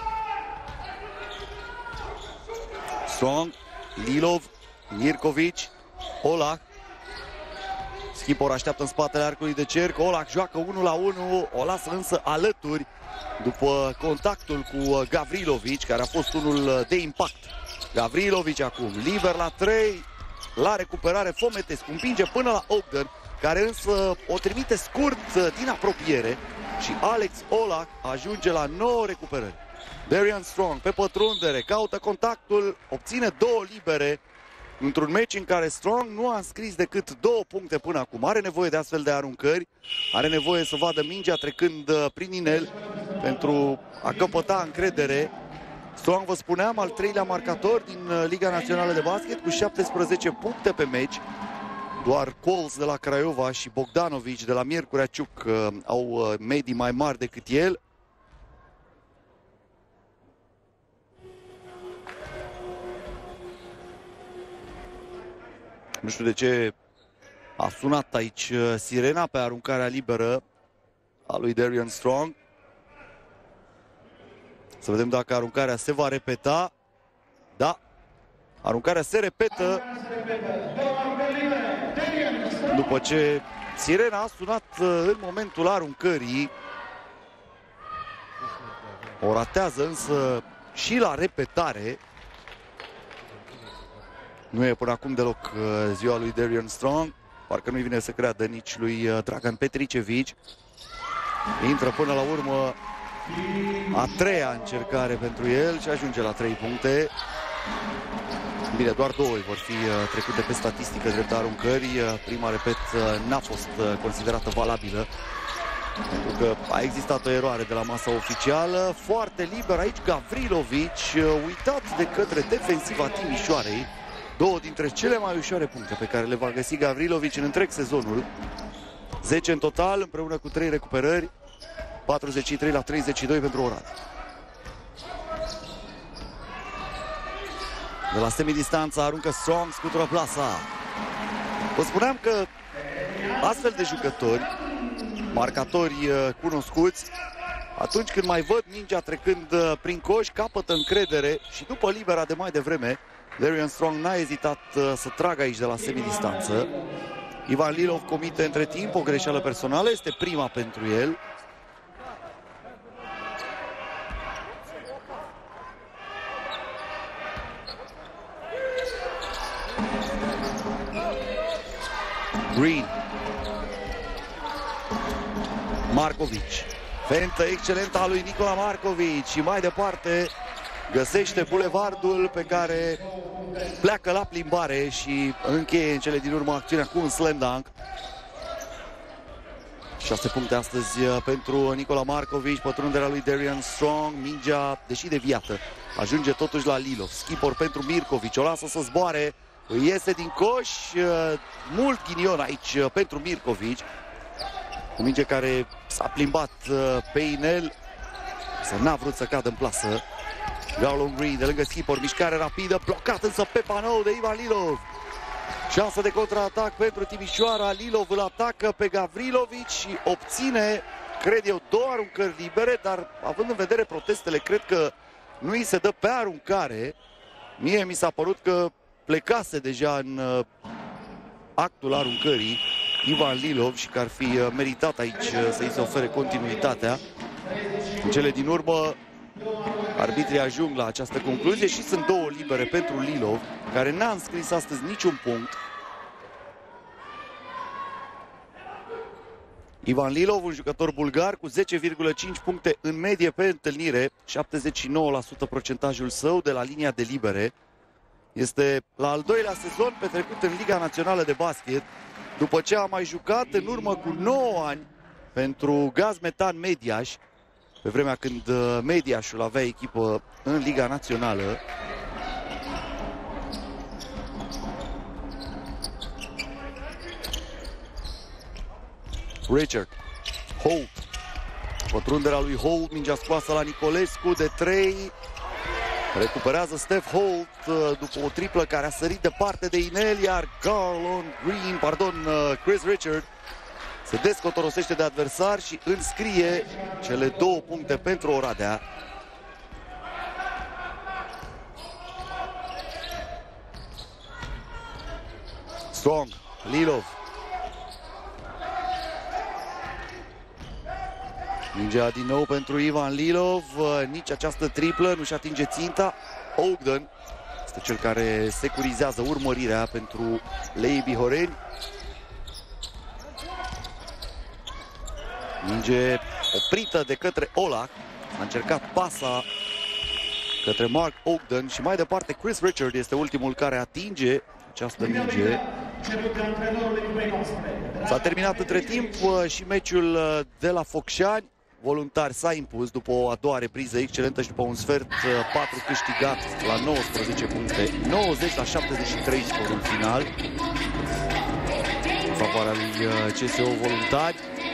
Strong, Lilov, Mirković, Olac. Schipor așteaptă în spatele arcului de cerc. Olac joacă 1-1, o lasă însă alături după contactul cu Gavrilović, care a fost unul de impact. Gavrilović acum, liber la 3, la recuperare Fometescu, împinge până la Ogden, care însă o trimite scurt din apropiere și Alex Olac ajunge la 9 recuperări. Darian Strong pe pătrundere, caută contactul, obține 2 libere într-un meci în care Strong nu a înscris decât 2 puncte până acum. Are nevoie de astfel de aruncări, are nevoie să vadă mingea trecând prin inel pentru a căpăta încredere. Strong, vă spuneam, al 3-lea marcator din Liga Națională de Basket cu 17 puncte pe meci. Doar Coles de la Craiova și Bogdanović de la Miercurea Ciuc au medii mai mari decât el. Nu știu de ce a sunat aici sirena pe aruncarea liberă a lui Darian Strong. Să vedem dacă aruncarea se va repeta. Da, aruncarea se repetă după ce sirena a sunat în momentul aruncării. O ratează însă și la repetare. Nu e până acum deloc ziua lui Darian Strong. Parcă nu-i vine să creadă nici lui Dragan Petricević. Intră până la urmă a 3-a încercare pentru el și ajunge la 3 puncte. Bine, doar 2 vor fi trecute pe statistică drept aruncări. Prima, repet, n-a fost considerată valabilă, pentru că a existat o eroare de la masa oficială. Foarte liber aici Gavrilović, uitat de către defensiva Timișoarei. 2 dintre cele mai ușoare puncte pe care le va găsi Gavrilović în întreg sezonul. 10 în total, împreună cu 3 recuperări. 43-32 pentru Oradea. De la semidistanță aruncă Strong, scutură plasa. Vă spuneam că astfel de jucători, marcatori cunoscuți, atunci când mai văd mingea trecând prin coș, capătă încredere și după libera de mai devreme, Darian Strong n-a ezitat să tragă aici de la semidistanță. Ivan Lilov comite între timp o greșeală personală, este prima pentru el. Green. Markovic. Fentă excelentă a lui Nikola Markovic și mai departe găsește bulevardul pe care pleacă la plimbare și încheie în cele din urmă acțiunea cu un slam dunk. 6 puncte astăzi pentru Nikola Markovic, pătrunderea lui Darian Strong, mingea, deși deviată, ajunge totuși la Lilov. Skipper pentru Mirkovic, o lasă să zboare, îi iese din coș, mult ghinion aici pentru Mirkovic. O minge care s-a plimbat pe inel, să n-a vrut să cadă în plasă. Garland Green de lângă Skipper, mișcare rapidă, blocat însă pe panou de Ivan Lilov. Șansă de contraatac pentru Timișoara, Lilov îl atacă pe Gavrilovic și obține, cred eu, 2 aruncări libere, dar având în vedere protestele, cred că nu îi se dă pe aruncare. Mie mi s-a părut că plecase deja în actul aruncării Ivan Lilov și că ar fi meritat aici să-i se ofere continuitatea. În cele din urmă, arbitrii ajung la această concluzie și sunt 2 libere pentru Lilov, care n-a înscris astăzi niciun punct. Ivan Lilov, un jucător bulgar cu 10,5 puncte în medie pe întâlnire, 79% procentajul său de la linia de libere. Este la al 2-lea sezon petrecut în Liga Națională de Basket, după ce a mai jucat în urmă cu 9 ani pentru Gazmetan Mediaș, pe vremea când Mediașul avea echipă în Liga Națională. Richard Holt, pătrunderea lui Holt, mingea scoasă la Nicolescu de 3. Recuperează Steph Holt după o triplă care a sărit departe de inel, iar Chris Richard se descotorosește de adversar și înscrie cele 2 puncte pentru Oradea. Strong, Lilov. Mingea din nou pentru Ivan Lilov, nici această triplă nu-și atinge ținta. Ogden este cel care securizează urmărirea pentru Lei Bihoreni. Minge oprită de către Olach, a încercat pasa către Mark Ogden și mai departe Chris Richard este ultimul care atinge această minge. S-a terminat între timp și meciul de la Focșani. Voluntari s-a impus după o a doua repriză excelentă și după un sfert 4 câștigat la 19 puncte, 90-73 scorul final în favoarea lui CSO Voluntari.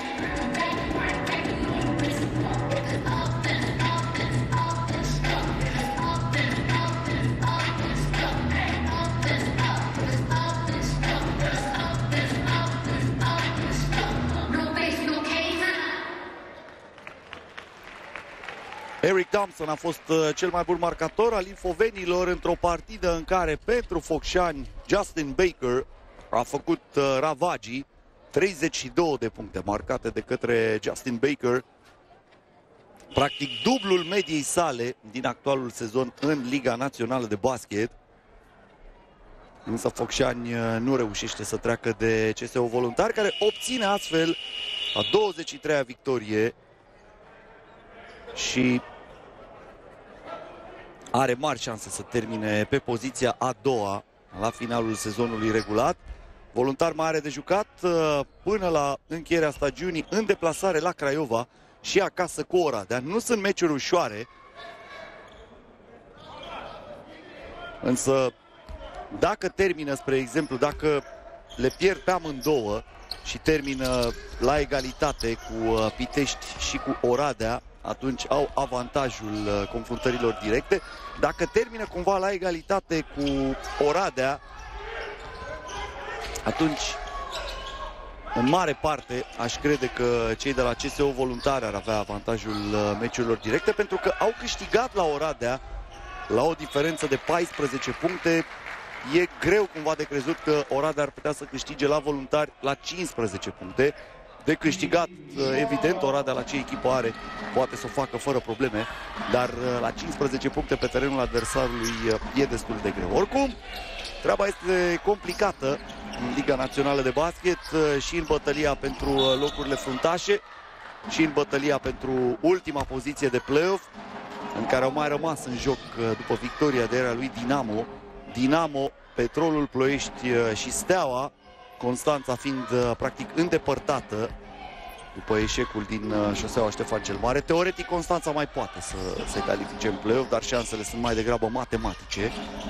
Eric Thompson a fost cel mai bun marcator al infovenilor într-o partidă în care pentru Focșani Justin Baker a făcut ravagii. 32 de puncte marcate de către Justin Baker, practic dublul mediei sale din actualul sezon în Liga Națională de Basket. Însă Focșani nu reușește să treacă de CSO Voluntari, care obține astfel a 23-a victorie și are mari șanse să termine pe poziția a doua la finalul sezonului regulat. Voluntar mai are de jucat până la încheierea stagiunii în deplasare la Craiova și acasă cu Oradea. Nu sunt meciuri ușoare, însă dacă termină, spre exemplu, dacă le pierd pe amândouă și termină la egalitate cu Pitești și cu Oradea, atunci au avantajul confruntărilor directe. Dacă termină cumva la egalitate cu Oradea, atunci în mare parte aș crede că cei de la CSO Voluntari ar avea avantajul meciurilor directe, pentru că au câștigat la Oradea la o diferență de 14 puncte e greu cumva de crezut că Oradea ar putea să câștige la voluntari la 15 puncte. De câștigat, evident, Oradea la ce echipă are poate să o facă fără probleme, dar la 15 puncte pe terenul adversarului e destul de greu. Oricum, treaba este complicată în Liga Națională de Basket și în bătălia pentru locurile fruntașe și în bătălia pentru ultima poziție de play-off, în care au mai rămas în joc după victoria de era lui Dinamo, Petrolul Ploiești și Steaua, Constanța fiind practic îndepărtată după eșecul din șoseaua Ștefan cel Mare. Teoretic Constanța mai poate să se califice în play-off, dar șansele sunt mai degrabă matematice.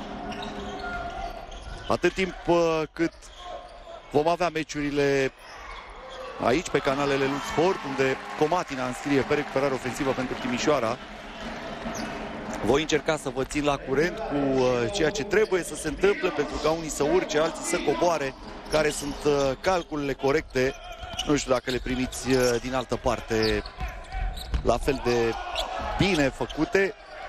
Atât timp cât vom avea meciurile aici pe canalele Lux Sport, unde Comatina înscrie pe recuperare ofensivă pentru Timișoara, voi încerca să vă țin la curent cu ceea ce trebuie să se întâmple pentru ca unii să urce, alții să coboare, care sunt calculele corecte. Nu știu dacă le primiți din altă parte la fel de bine făcute.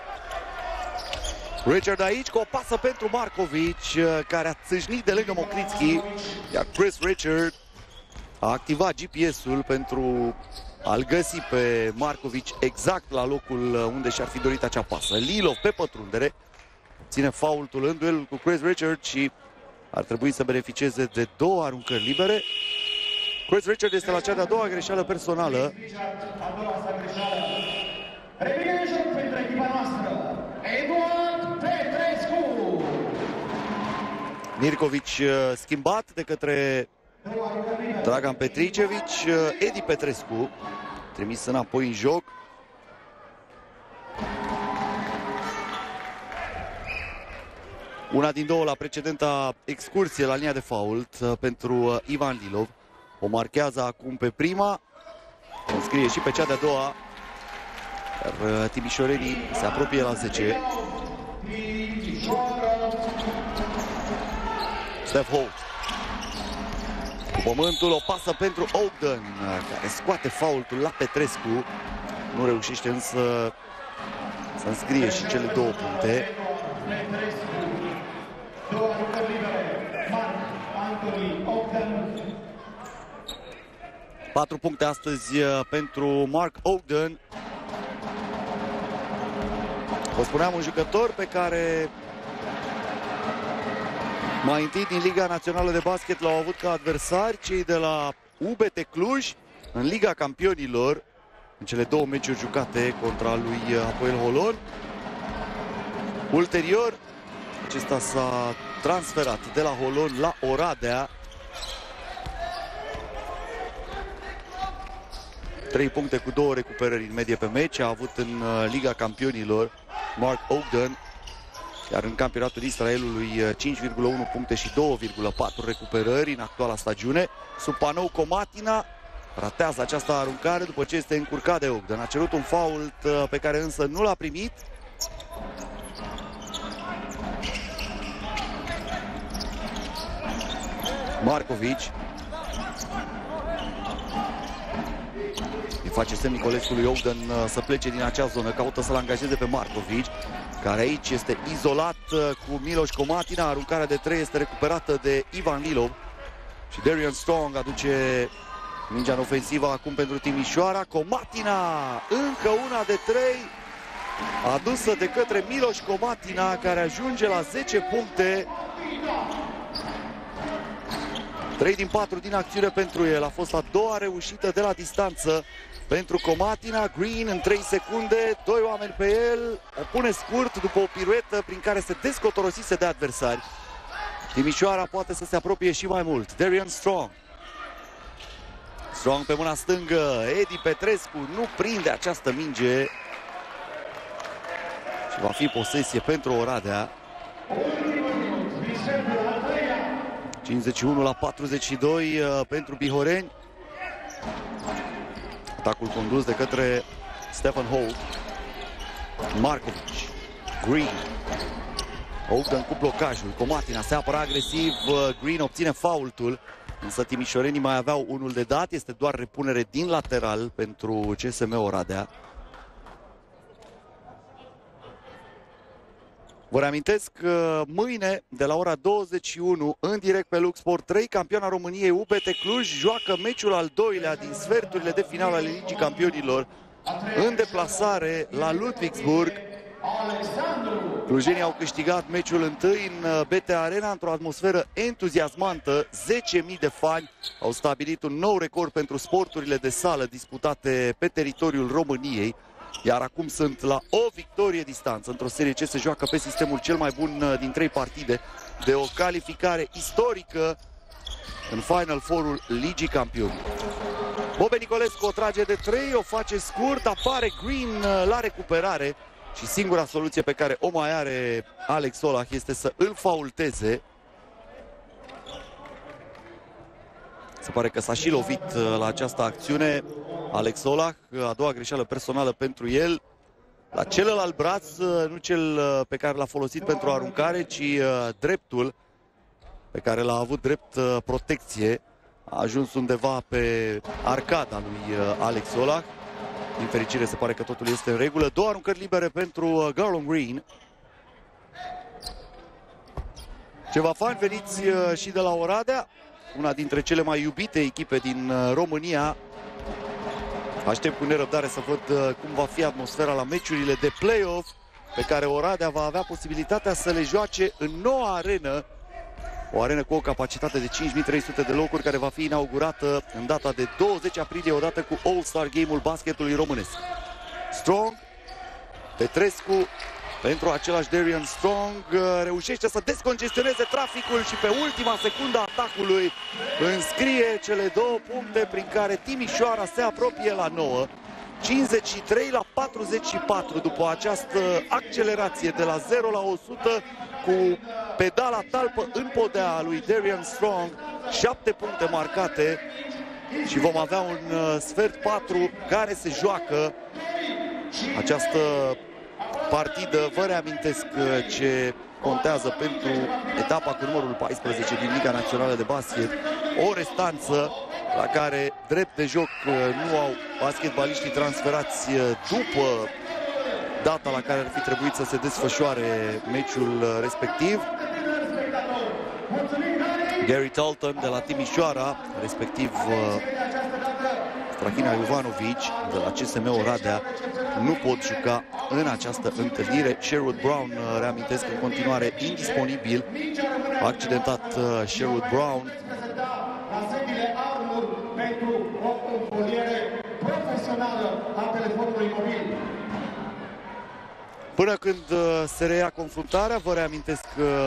Richard aici cu o pasă pentru Markovic, care a țâșnit de lângă Mokritski, iar Chris Richard a activat GPS-ul pentru a-l găsi pe Markovic exact la locul unde și-ar fi dorit acea pasă. Lilov pe pătrundere ține faultul în duelul cu Chris Richard și ar trebui să beneficieze de 2 aruncări libere. Chris Richard este la cea de-a doua greșeală personală. Revine în joc pentru echipa noastră, Eduard Petrescu. Mirkovic schimbat de către Dragan Petricevic. Edi Petrescu trimis înapoi în joc. Una din două la precedenta excursie la linia de fault pentru Ivan Lilov. O marchează acum pe prima, o scrie și pe cea de-a doua, iar timișorenii se apropie la 10. Steph Holt cu pământul, o pasă pentru Ogden, care scoate faultul la Petrescu. Nu reușește însă să înscrie și cele 2 puncte. 4 puncte astăzi pentru Mark Ogden. Vă spuneam, un jucător pe care mai întâi din Liga Națională de Basket l-au avut ca adversari cei de la UBT Cluj în Liga Campionilor, în cele 2 meciuri jucate contra lui Hapoel Holon. Ulterior, acesta s-a transferat de la Holon la Oradea. 3 puncte cu 2 recuperări în medie pe meci a avut în Liga Campionilor Mark Ogden, iar în campionatul Israelului 5,1 puncte și 2,4 recuperări în actuala stagiune. Sub panou Comatina ratează această aruncare după ce este încurcat de Ogden. A cerut un fault pe care însă nu l-a primit. Markovic îi face semn Nicolescu lui Ogden să plece din acea zonă, caută să-l angajeze pe Markovic, care aici este izolat cu Miloš Comatina. Aruncarea de 3 este recuperată de Ivan Lilov și Darian Strong aduce mingea în ofensivă acum pentru Timișoara. Comatina, încă una de 3 adusă de către Miloš Comatina, care ajunge la 10 puncte. 3 din 4 din acțiune pentru el. A fost a doua reușită de la distanță pentru Comatina. Green în 3 secunde, 2 oameni pe el, o pune scurt după o piruetă prin care se descotorosise de adversari. Timișoara poate să se apropie și mai mult. Darian Strong. Strong pe mâna stângă, Edi Petrescu nu prinde această minge și va fi posesie pentru Oradea. 51-42 pentru bihoreni. Atacul condus de către Stephen Holt. Markovic, Green. Ogden cu blocajul. Comatina se apără agresiv. Green obține faultul. Însă timișorenii mai aveau unul de dat. Este doar repunere din lateral pentru CSM Oradea. Vă reamintesc că mâine, de la ora 21, în direct pe Lux Sport 3, campioana României UBT Cluj joacă meciul al doilea din sferturile de finală ale Ligii Campionilor în deplasare la Ludwigsburg. Clujenii au câștigat meciul întâi în BT Arena într-o atmosferă entuziasmantă. 10.000 de fani au stabilit un nou record pentru sporturile de sală disputate pe teritoriul României. Iar acum sunt la o victorie distanță într-o serie ce se joacă pe sistemul cel mai bun din 3 partide de o calificare istorică în Final Four-ul Ligii Campioni. Bobe Nicolescu o trage de 3, o face scurt, apare Green la recuperare și singura soluție pe care o mai are Alex Olah este să îl faulteze. Se pare că s-a și lovit la această acțiune Alex Olah, a doua greșeală personală pentru el. La celălalt braț, nu cel pe care l-a folosit pentru aruncare, ci dreptul pe care l-a avut drept protecție. A ajuns undeva pe arcada lui Alex Olah. Din fericire se pare că totul este în regulă. Două aruncări libere pentru Garland Green. Ceva fani veniți și de la Oradea, una dintre cele mai iubite echipe din România. Aștept cu nerăbdare să văd cum va fi atmosfera la meciurile de play-off pe care Oradea va avea posibilitatea să le joace în noua arenă. O arenă cu o capacitate de 5300 de locuri care va fi inaugurată în data de 20 aprilie odată cu All-Star Game-ul basketului românesc. Strong, Petrescu, pentru același Darian Strong, reușește să descongestioneze traficul și pe ultima secundă atacului înscrie cele 2 puncte prin care Timișoara se apropie la 9. 53-44 după această accelerație de la 0 la 100 cu pedala talpă în podea a lui Darian Strong. 7 puncte marcate și vom avea un sfert 4 care se joacă această partidă. Vă reamintesc ce contează pentru etapa cu numărul 14 din Liga Națională de Basket. O restanță la care drept de joc nu au basketbaliștii transferați după data la care ar fi trebuit să se desfășoare meciul respectiv. Gary Talton de la Timișoara, respectiv Strahina Jovanovic de la CSM Oradea, nu pot juca în această întâlnire. Sherwood Brown, reamintesc, în continuare indisponibil. A accidentat Sherwood Brown. Pentru o înfoliere profesională a telefonului mobil. Până când se reia confruntarea, vă reamintesc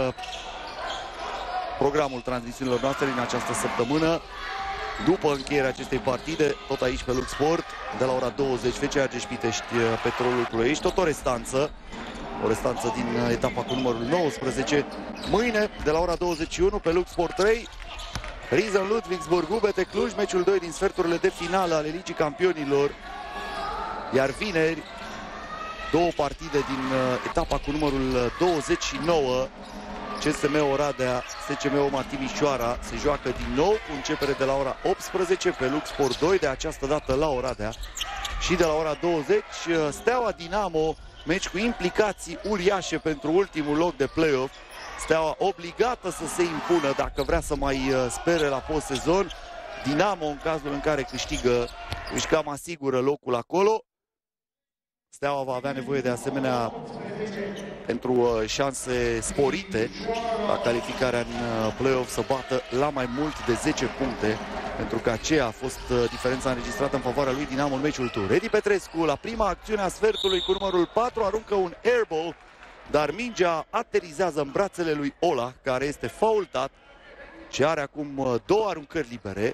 programul transmisiunilor noastre din această săptămână. După încheierea acestei partide, tot aici pe Lux Sport, de la ora 20, FCAG Pitești, Petrolul Ploiești, tot o restanță din etapa cu numărul 19. Mâine, de la ora 21, pe Lux Sport 3, Riesen Ludwigsburg, UBT Cluj, meciul 2 din sferturile de finală ale Ligii Campionilor. Iar vineri, 2 partide din etapa cu numărul 29, CSM Oradea, SCM OMA Timișoara, se joacă din nou cu începere de la ora 18 pe Lux Sport 2, de această dată la Oradea. Și de la ora 20, Steaua Dinamo, meci cu implicații uriașe pentru ultimul loc de play-off. Steaua obligată să se impună dacă vrea să mai spere la post-sezon. Dinamo, în cazul în care câștigă, își cam asigură locul acolo. Steaua va avea nevoie de asemenea pentru șanse sporite la calificarea în play-off să bată la mai mult de 10 puncte, pentru că aceea a fost diferența înregistrată în favoarea lui Dinamo în meciul tur. Edi Petrescu, la prima acțiune a sfertului cu numărul 4, aruncă un airball, dar mingea aterizează în brațele lui Olah, care este faultat și are acum 2 aruncări libere.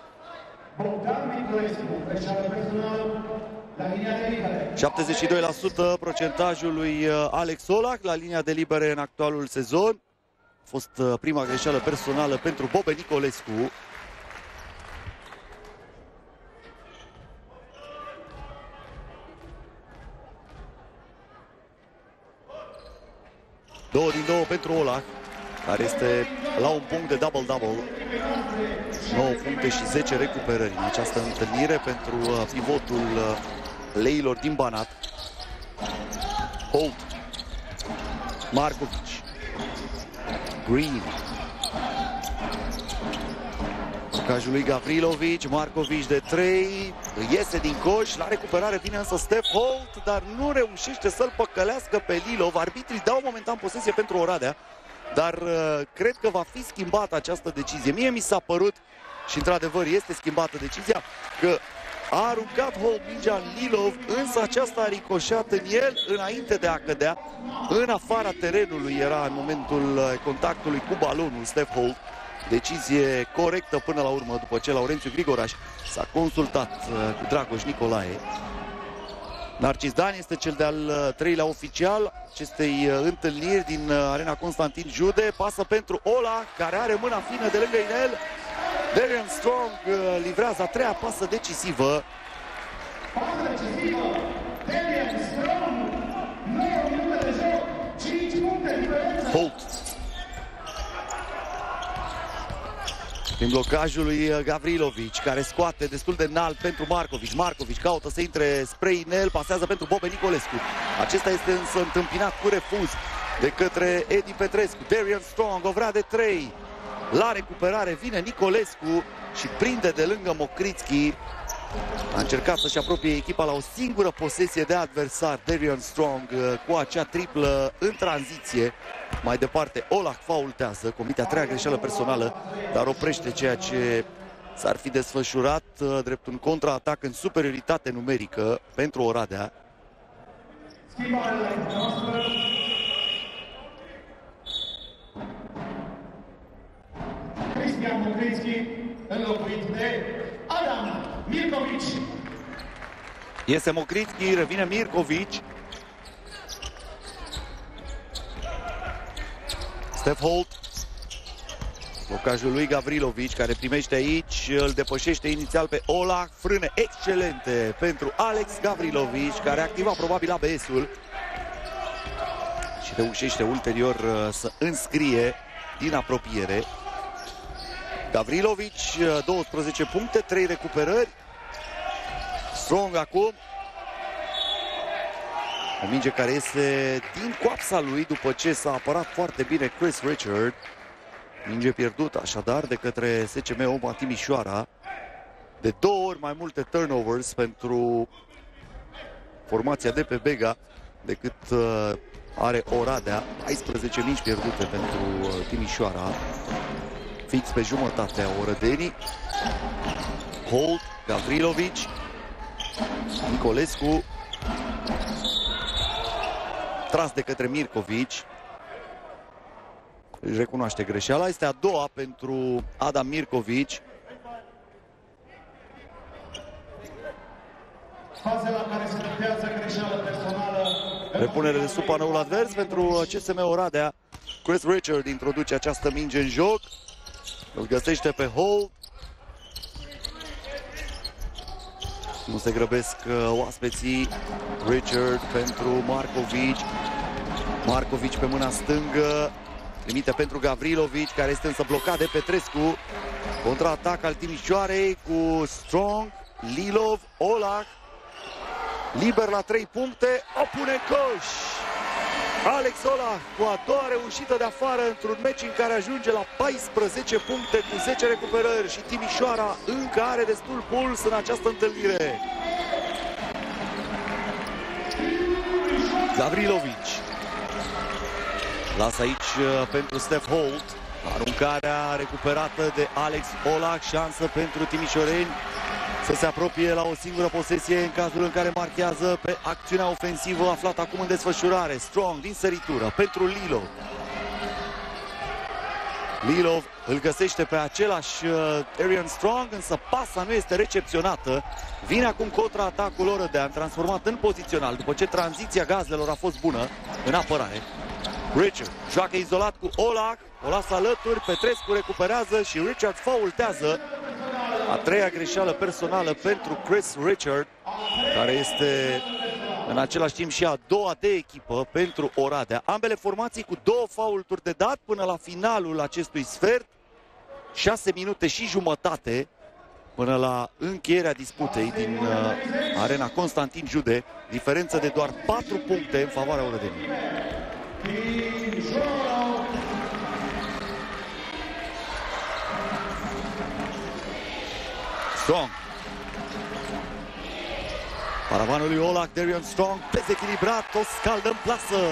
72% procentajul lui Alex Olah la linia de libere în actualul sezon. A fost prima greșeală personală pentru Bobe Nicolescu. Două din două pentru Olah, care este la un punct de double-double. 9 puncte și 10 recuperări în această întâlnire pentru pivotul leilor din Banat. Holt Markovic. Green. Blocajul lui Gavrilovic, Markovic de 3, iese din coș, la recuperare vine însă Steph Holt, dar nu reușește să-l păcălească pe Lilov. Arbitrii dau momentan posesie pentru Oradea, dar cred că va fi schimbată această decizie. Mie mi s-a părut, și într-adevăr este schimbată decizia, că a aruncat Holt mingea în Lilov, însă aceasta a ricoșat în el înainte de a cădea. În afara terenului era în momentul contactului cu balonul Steph Holt. Decizie corectă până la urmă, după ce Laurențiu Grigoraș s-a consultat cu Dragoș Nicolae. Narcis Dan este cel de-al treilea oficial acestei întâlniri din Arena Constantin Jude. Pasă pentru Ola, care are mâna fină de lângă inel. Darian Strong livrează a treia pasă decisivă. Pasă decisivă, Darian Strong, 9 minute de joc, 5 puncte diferență. Holt. Din blocajul lui Gavrilovic, care scoate destul de înalt pentru Markovic. Markovic caută să intre spre inel, pasează pentru Bobe Nicolescu. Acesta este însă întâmpinat cu refuz de către Edi Petrescu. Darian Strong, o vrea de 3. La recuperare vine Nicolescu și prinde de lângă Mokritski. A încercat să-și apropie echipa la o singură posesie de adversar. Darian Strong cu acea triplă în tranziție. Mai departe, Olah faultează, comite a treia greșeală personală, dar oprește ceea ce s-ar fi desfășurat drept un contraatac în superioritate numerică pentru Oradea. Cristian Mokritski, înlocuit de Adam Mirkovic. Iese Mokritski, revine Mirkovic. Steph Holt. Blocajul lui Gavrilovic, care primește aici, îl depășește inițial pe Olah. Frâne excelente pentru Alex Gavrilovic, care activa probabil ABS-ul și reușește ulterior să înscrie din apropiere. Gavrilovic, 12 puncte, 3 recuperări. Strong acum. O minge care iese din coapsa lui după ce s-a apărat foarte bine Chris Richard. Minge pierdută așadar de către SCM OMA Timișoara. De 2 ori mai multe turnovers pentru formația de pe Bega decât are Oradea. 14 mingi pierdute pentru Timișoara. Fix pe jumătatea orădenii. Holt, Gavrilovic, Nicolescu. Tras de către Mirkovic. Își recunoaște greșeala. Este a doua pentru Adam Mirkovic. Faze la care se notează greșeală personală. Repunere de sub panoul advers pentru CSM Oradea. Chris Richard introduce această minge în joc. Îl găsește pe Holt. Nu se grăbesc oaspeții. Richard pentru Markovic. Markovic pe mâna stângă. Trimite pentru Gavrilovic, care este însă blocat de Petrescu. Contraatac al Timișoarei cu Strong, Lilov, Olah. Liber la 3 puncte. O pune în coș. Alex Olah cu a doua reușită de afară într-un meci în care ajunge la 14 puncte cu 10 recuperări și Timișoara încă are destul puls în această întâlnire. Gavrilovic lasă aici pentru Steph Holt. Aruncarea recuperată de Alex Olah, șansă pentru timișoreni să se apropie la o singură posesie în cazul în care marchează pe acțiunea ofensivă aflată acum în desfășurare. Strong din săritură pentru Lilov. Lilov îl găsește pe același Darian Strong, însă pasa nu este recepționată. Vine acum contraatacul Orădean, transformat în pozițional, după ce tranziția gazdelor a fost bună în apărare. Richard joacă izolat cu Olah, o lasă alături, Petrescu recuperează și Richard faultează. A treia greșeală personală pentru Chris Richard, care este în același timp și a doua de echipă pentru Oradea. Ambele formații cu 2 faulturi de dat până la finalul acestui sfert. 6 minute și jumătate până la încheierea disputei din Arena Constantin Jude. Diferență de doar 4 puncte în favoarea Orădenii. Timișoara. Strong. Paravanul lui Olac, Darian Strong, dezechilibrat, o scaldă în plasă.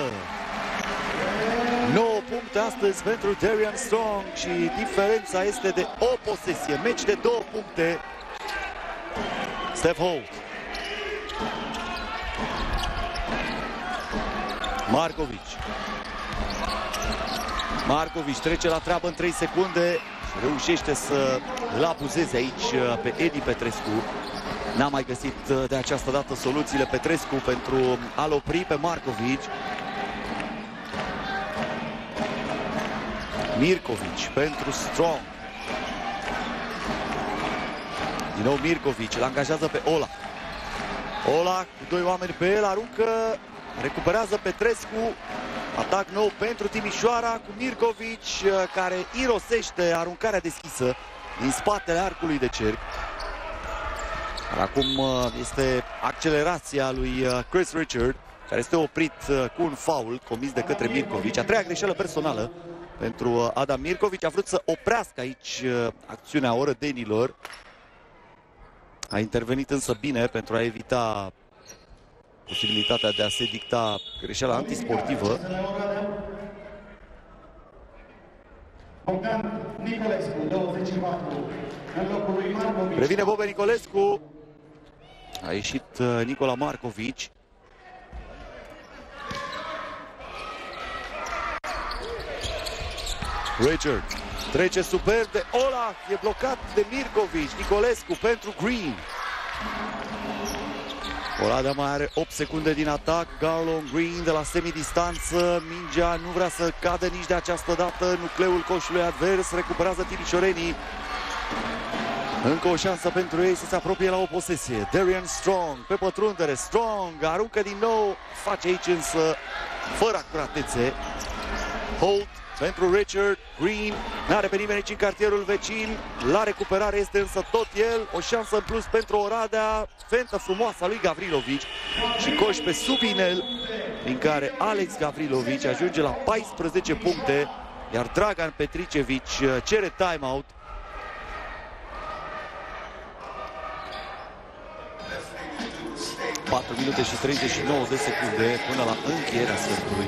9 puncte astăzi pentru Darian Strong și diferența este de o posesie. Meci de 2 puncte. Steph Holt. Markovic trece la treabă în 3 secunde și reușește să îl abuzeze aici pe Edi Petrescu. N-a mai găsit de această dată soluțiile Petrescu pentru a-l opri pe Markovic. Mirkovic pentru Strong. Din nou Mirkovic, îl angajează pe Olac. Olac cu 2 oameni pe el, aruncă, recuperează Petrescu. Atac nou pentru Timișoara cu Mirkovic, care irosește aruncarea deschisă din spatele arcului de cerc. Acum este accelerația lui Chris Richard, care este oprit cu un foul comis de către Mirkovic. A treia greșeală personală pentru Adam Mirkovic. A vrut să oprească aici acțiunea orădenilor. A intervenit însă bine pentru a evita posibilitatea de a se dicta greșeala antisportivă. Bogdan Nicolescu, 24, în locul lui Markovic. Revine Bobe Nicolescu. A ieșit Nicola Markovic. Richard trece superb de Olac, e blocat de Mirkovic. Nicolescu pentru Green. Oradea mai are 8 secunde din atac. Garland Green de la semidistanță. Mingea nu vrea să cadă nici de această dată. Nucleul coșului advers. Recuperează timișorenii. Încă o șansă pentru ei să se apropie la o posesie. Darian Strong pe pătrundere. Strong aruncă din nou. Face aici însă fără acuratețe. Holt pentru Richard. Green n-are pe nimeni nici în cartierul vecin. La recuperare este însă tot el. O șansă în plus pentru Oradea. Fentă frumoasă a lui Gavrilovic și coș pe sub inel, din care Alex Gavrilovic ajunge la 14 puncte, iar Dragan Petricevic cere timeout. Patru minute și 39 de secunde până la încheierea sfertului.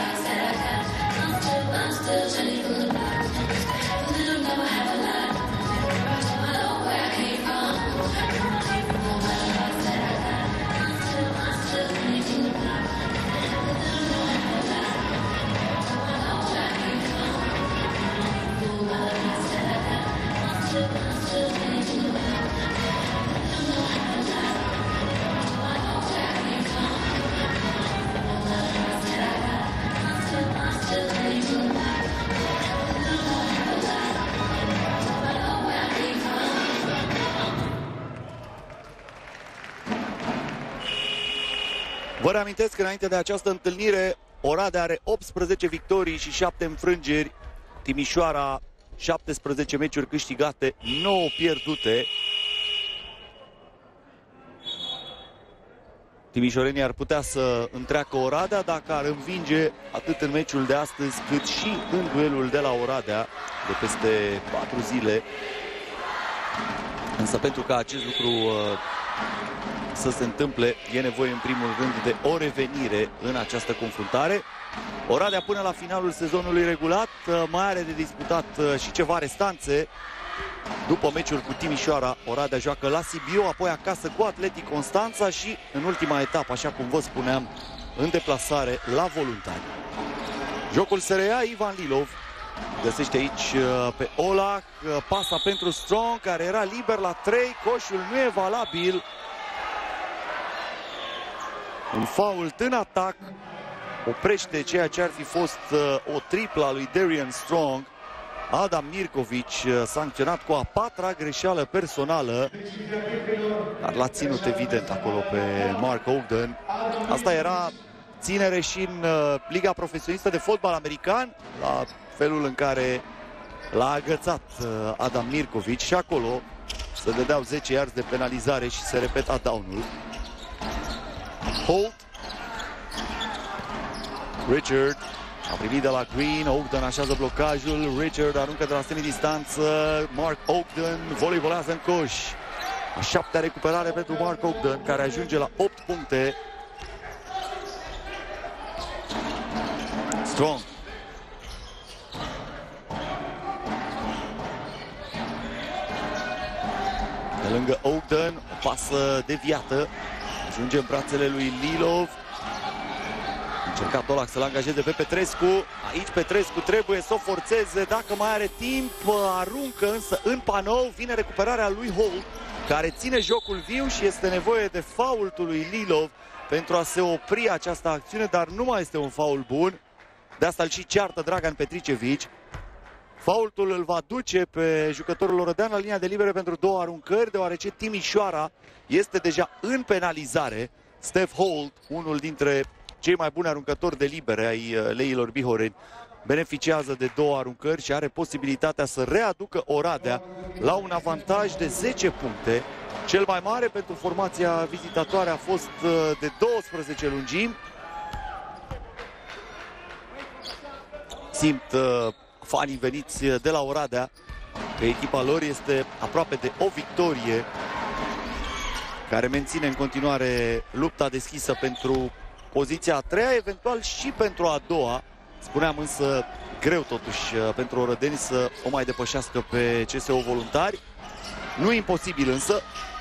Vă reamintesc că înainte de această întâlnire, Oradea are 18 victorii și 7 înfrângeri. Timișoara 17 meciuri câștigate, 9 pierdute. Timișorenii ar putea să întreacă Oradea dacă ar învinge atât în meciul de astăzi cât și în duelul de la Oradea de peste 4 zile. Însă pentru ca acest lucru să se întâmple, e nevoie în primul rând de o revenire în această confruntare. Oradea până la finalul sezonului regulat mai are de disputat și ceva restanțe. După meciul cu Timișoara, Oradea joacă la Sibiu, apoi acasă cu Atletic Constanța și în ultima etapă, așa cum vă spuneam, în deplasare la Voluntari. Jocul se reia, Ivan Lilov găsește aici pe Olac, pasa pentru Strong, care era liber la 3, coșul nu e valabil. Un fault în atac oprește ceea ce ar fi fost o triplă a lui Darian Strong. Adam Mirkovic sancționat cu a 4-a greșeală personală, dar l-a ținut evident acolo pe Mark Ogden. Asta era ținere și în Liga Profesionistă de Fotbal American, la felul în care l-a agățat Adam Mirkovic și acolo se dădeau 10 yards de penalizare și se repeta down-ul. Holt, Richard, A primit de la Green, Ogden așează blocajul, Richard aruncă de la semidistanță, Mark Ogden voleibolează în coș. A 7-a recuperare pentru Mark Ogden, care ajunge la 8 puncte. Strong. De lângă Ogden, o pasă deviată. Ajunge în brațele lui Lilov. Încercat Olac să-l angajeze pe Petrescu. Aici Petrescu trebuie să o forțeze dacă mai are timp. Aruncă însă în panou. Vine recuperarea lui Holt, care ține jocul viu și este nevoie de faultul lui Lilov pentru a se opri această acțiune, dar nu mai este un faul bun. De asta îl și ceartă Dragan Petricevici. Faultul îl va duce pe jucătorul orădean la linia de libere pentru 2 aruncări, deoarece Timișoara este deja în penalizare. Steph Holt, unul dintre cei mai buni aruncători de libere ai leilor Bihoreni, beneficiază de 2 aruncări și are posibilitatea să readucă Oradea la un avantaj de 10 puncte. Cel mai mare pentru formația vizitatoare a fost de 12 lungimi. Simt fanii veniți de la Oradea că echipa lor este aproape de o victorie, care menține în continuare lupta deschisă pentru poziția a 3-a, eventual și pentru a 2-a. Spuneam însă greu totuși pentru orădeni să o mai depășească pe CSO Voluntari. Nu imposibil însă.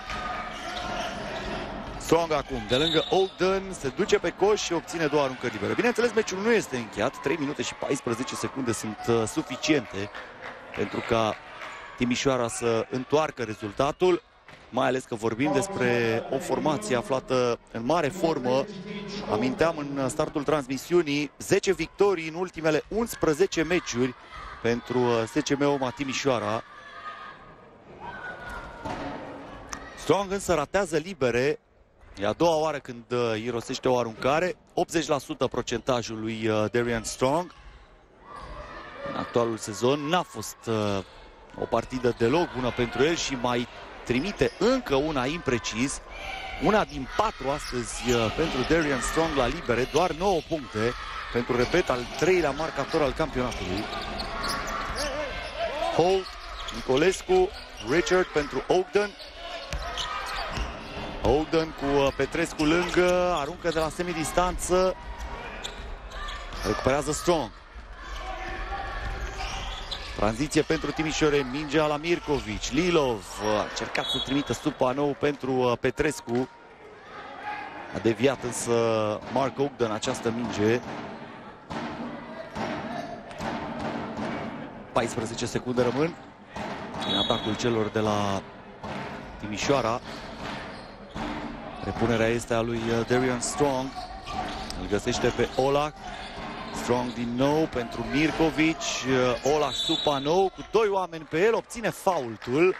Strong acum, de lângă Ogden, se duce pe coș și obține 2 aruncări libere. Bineînțeles, meciul nu este încheiat. 3 minute și 14 secunde sunt suficiente pentru ca Timișoara să întoarcă rezultatul, mai ales că vorbim despre o formație aflată în mare formă. Aminteam în startul transmisiunii 10 victorii în ultimele 11 meciuri pentru SCM OMA Timișoara. Strong însă ratează libere. E a doua oară când irosește o aruncare. 80% procentajul lui Darian Strong în actualul sezon. N-a fost o partidă deloc bună pentru el și mai trimite încă una imprecis. Una din 4 astăzi pentru Darian Strong la libere. Doar 9 puncte pentru, repet, al 3-lea marcator al campionatului. Holt, Nicolescu, Richard pentru Ogden. Ogden cu Petrescu lângă, aruncă de la semidistanță, recuperează Strong. Tranziție pentru Timișoreni, mingea la Mirkovic, Lilov a încercat să trimită sub panou pentru Petrescu. A deviat însă Mark Ogden această minge. 14 secunde rămân în atacul celor de la Timișoara. Repunerea este a lui Darian Strong. Îl găsește pe Olac. Strong din nou pentru Mirkovic. Olac sub panou cu 2 oameni pe el. Obține faultul.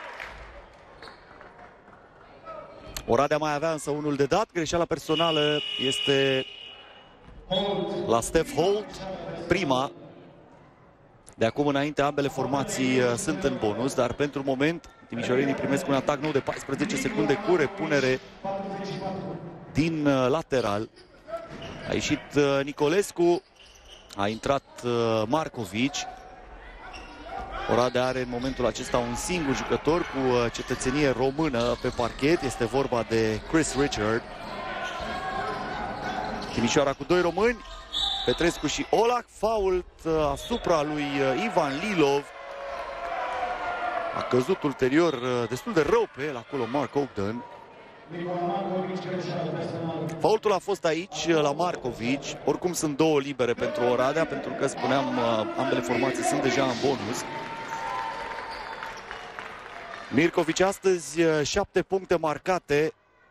Oradea mai avea însă unul de dat. Greșeala personală este la Steph Holt. Prima. De acum înainte ambele formații sunt în bonus, dar pentru moment timișorenii primesc un atac nou de 14 secunde cu repunere din lateral. A ieșit Nicolescu, a intrat Markovic. Oradea are în momentul acesta un singur jucător cu cetățenie română pe parchet. Este vorba de Chris Richard. Timișoara cu 2 români, Petrescu și Olac. Fault asupra lui Ivan Lilov. A căzut ulterior destul de rău pe el acolo Mark Ogden. Faultul a fost aici la Markovic. Oricum sunt 2 libere pentru Oradea, pentru că spuneam ambele formații sunt deja în bonus. Mirkovic astăzi 7 puncte marcate.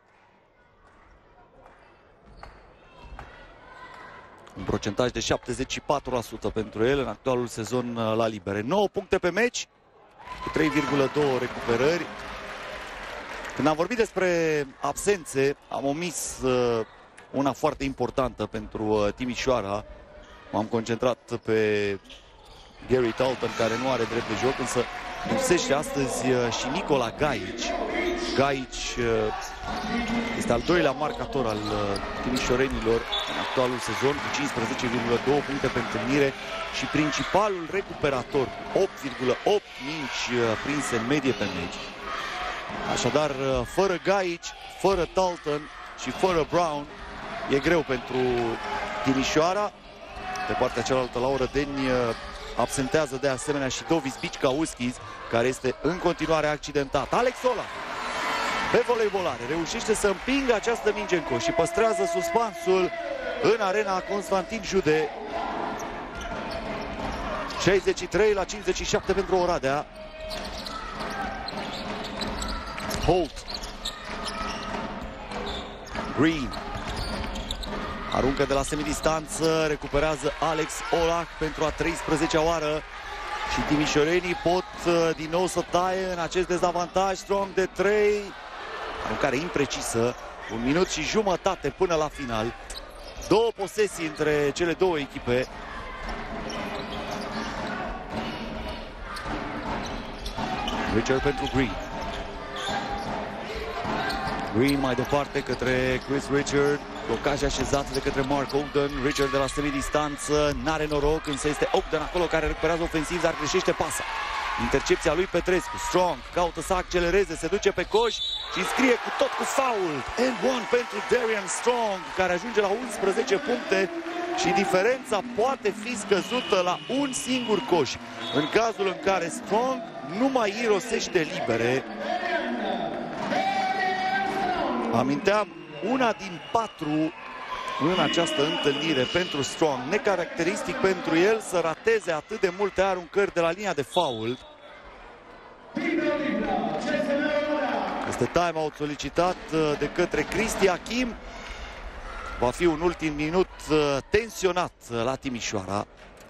Un procentaj de 74% pentru el în actualul sezon la libere. 9 puncte pe meci cu 3,2 recuperări. Când am vorbit despre absențe, am omis una foarte importantă pentru Timișoara. M-am concentrat pe Gary Talton, care nu are drept de joc, însă lipsește astăzi și Nicola Gaici. Gaici este al doilea marcator al timișorenilor în actualul sezon cu 15,2 puncte pe întâlnire și principalul recuperator, 8,8 mingi prinse în medie pe meci. Așadar, fără Gaici, fără Dalton și fără Brown, e greu pentru Timișoara. Pe partea cealaltă, la Orădeni, absentează de asemenea și Dovis Bicikauskis, care este în continuare accidentat. Alex Ola, pe voleibolare, reușește să împingă această minge în coș și păstrează suspansul în arena Constantin Jude. 63-57 pentru Oradea. Holt. Green. Aruncă de la semidistanță, recuperează Alex Olach pentru a 13-a oară și timișorenii pot din nou să taie în acest dezavantaj. Strong de 3, aruncare imprecisă, 1 minut și jumătate până la final. Două posesii între cele două echipe. Richard pentru Green. Green mai departe către Chris Richard. Blocaj așezat de către Mark Ogden. Richard de la semidistanță, n-are noroc, însă este Ogden acolo care recuperează ofensiv, dar greșește pasa. Intercepția lui Petrescu. Strong caută să accelereze, se duce pe coș și înscrie cu tot cu foul. And one pentru Darian Strong, care ajunge la 11 puncte și diferența poate fi scăzută la un singur coș. În cazul în care Strong nu mai irosește libere. Aminteam, una din 4 în această întâlnire pentru Strong. Necaracteristic pentru el să rateze atât de multe aruncări de la linia de foul. Este timeout solicitat de către Cristi Achim. Va fi un ultim minut tensionat la Timișoara.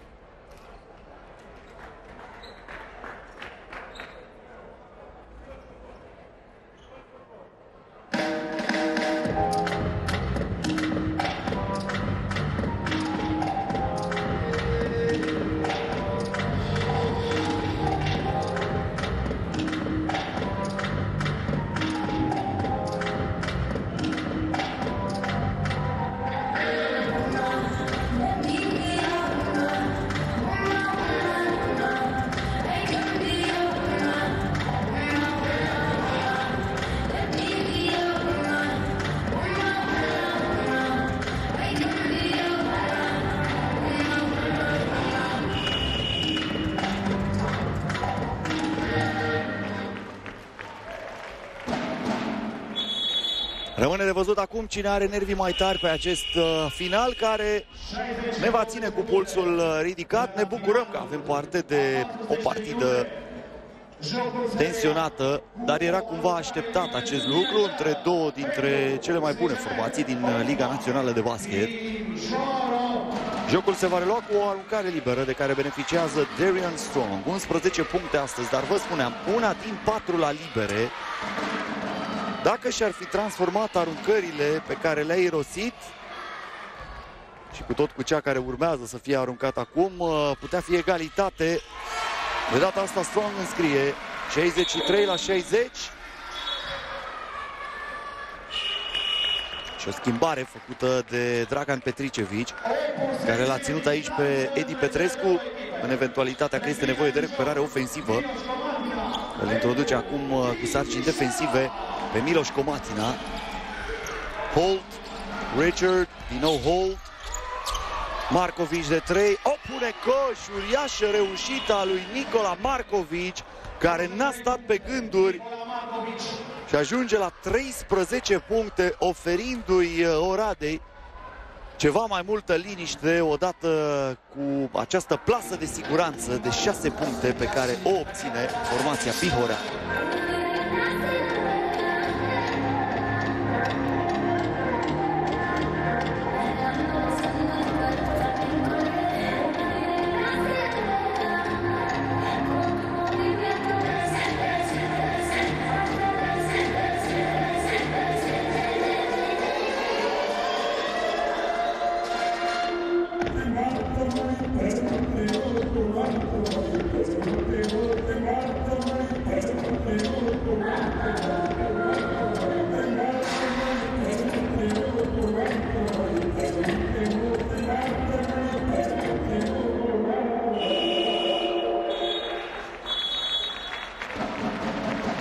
Rămâne de văzut acum cine are nervii mai tari pe acest final, care ne va ține cu pulsul ridicat. Ne bucurăm că avem parte de o partidă tensionată, dar era cumva așteptat acest lucru între două dintre cele mai bune formații din Liga Națională de Basket. Jocul se va relua cu o aruncare liberă de care beneficiază Darian Strong. 11 puncte astăzi, dar vă spuneam, una din 4 la libere. Dacă și-ar fi transformat aruncările pe care le-a irosit și cu tot cu cea care urmează să fie aruncat acum, putea fi egalitate. De data asta Strong înscrie 63-60. Și o schimbare făcută de Dragan Petricevici, care l-a ținut aici pe Edi Petrescu în eventualitatea că este nevoie de recuperare ofensivă. Îl introduce acum cu sarcini defensive pe Miloș Comatina. Holt, Richard, din nou Holt, Markovic de 3, o pune coș, uriașă reușită a lui Nicola Markovic, care n-a stat pe gânduri și ajunge la 13 puncte, oferindu-i Oradei ceva mai multă liniște odată cu această plasă de siguranță de 6 puncte pe care o obține formația Pihorea.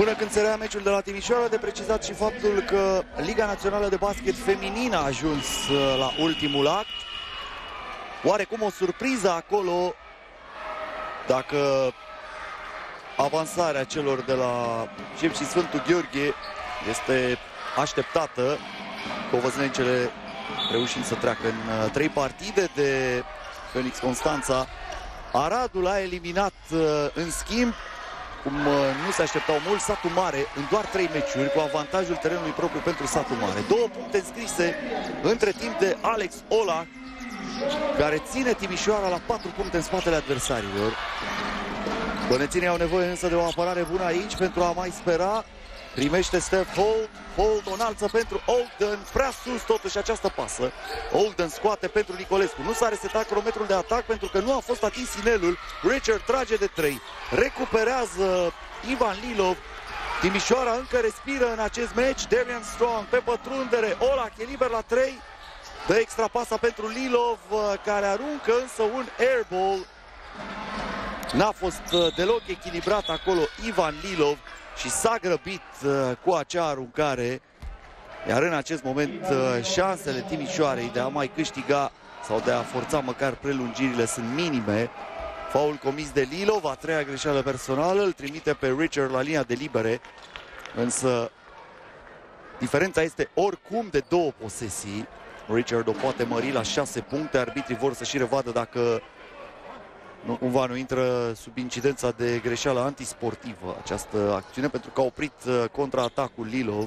Până când se rea meciul de la Timișoara, de precizat și faptul că Liga Națională de Basket Feminină a ajuns la ultimul act. Oarecum o surpriză acolo, dacă avansarea celor de la Șep și Sfântul Gheorghe este așteptată, covăznencele reușind să treacă în 3 partide de Phoenix Constanța. Aradul a eliminat în schimb, cum nu se așteptau mult, Satu Mare în doar 3 meciuri, cu avantajul terenului propriu pentru Satu Mare. 2 puncte înscrise între timp de Alex Ola, care ține Timișoara la 4 puncte în spatele adversarilor. Bănețenii au nevoie însă de o apărare bună aici pentru a mai spera. Primește Steph Holt, Holt o înalță pentru Ogden, prea sus totuși această pasă. Ogden scoate pentru Nicolescu, nu s-a resetat cronometrul de atac pentru că nu a fost atins inelul. Richard trage de 3, recuperează Ivan Lilov. Timișoara încă respiră în acest meci. Darian Strong pe pătrundere, Olac e liber la 3, dă extra pasa pentru Lilov, care aruncă însă un airball. N-a fost deloc echilibrat acolo Ivan Lilov și s-a grăbit cu acea aruncare. Iar în acest moment șansele Timișoarei de a mai câștiga sau de a forța măcar prelungirile sunt minime. Faul comis de Lilov, a 3-a greșeală personală, îl trimite pe Richard la linia de libere. Însă diferența este oricum de 2 posesii. Richard o poate mări la 6 puncte. Arbitrii vor să și revadă dacă nu cumva nu intră sub incidența de greșeală antisportivă această acțiune, pentru că a oprit contraatacul Lilov.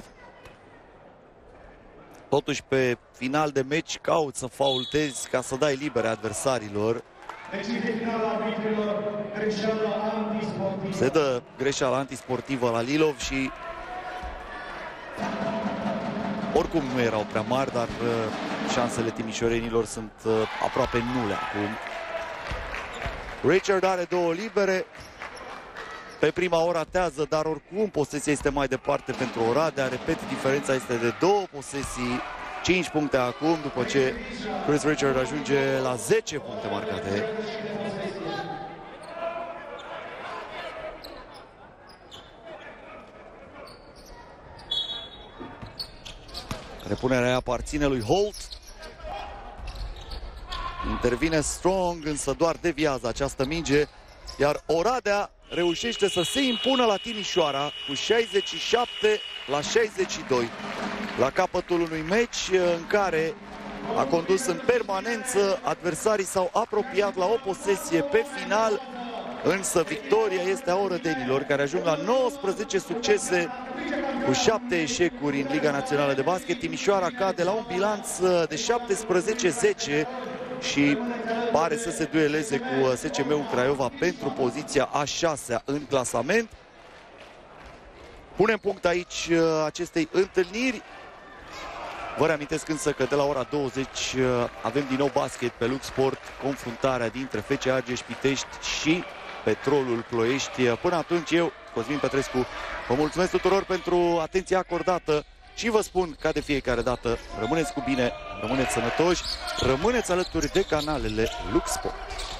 Totuși pe final de meci cauți să faultezi ca să dai libere adversarilor. Se dă greșeala antisportivă la Lilov și oricum nu erau prea mari, dar șansele timișorenilor sunt aproape nule acum. Richard are 2 libere. Pe prima o ratează, dar oricum posesia este mai departe pentru Oradea. Repet, diferența este de 2 posesii. 5 puncte acum, după ce Chris Richard ajunge la 10 puncte marcate. Repunerea aparține lui Holt. Intervine Strong, însă doar deviază această minge, iar Oradea reușește să se impună la Timișoara cu 67-62. La capătul unui meci în care a condus în permanență, adversarii s-au apropiat la o posesie pe final, însă victoria este a orădenilor, care ajung la 19 succese cu 7 eșecuri în Liga Națională de Basket. Timișoara cade la un bilanț de 17-10 și pare să se dueleze cu SCM-ul Craiova pentru poziția a 6-a în clasament. Punem punct aici acestei întâlniri. Vă reamintesc însă că de la ora 20 avem din nou basket pe Lux Sport, confruntarea dintre FC Argeș Pitești și Petrolul Ploiești. Până atunci eu, Cosmin Petrescu, vă mulțumesc tuturor pentru atenția acordată și vă spun, ca de fiecare dată, rămâneți cu bine, rămâneți sănătoși, rămâneți alături de canalele Lux Sport.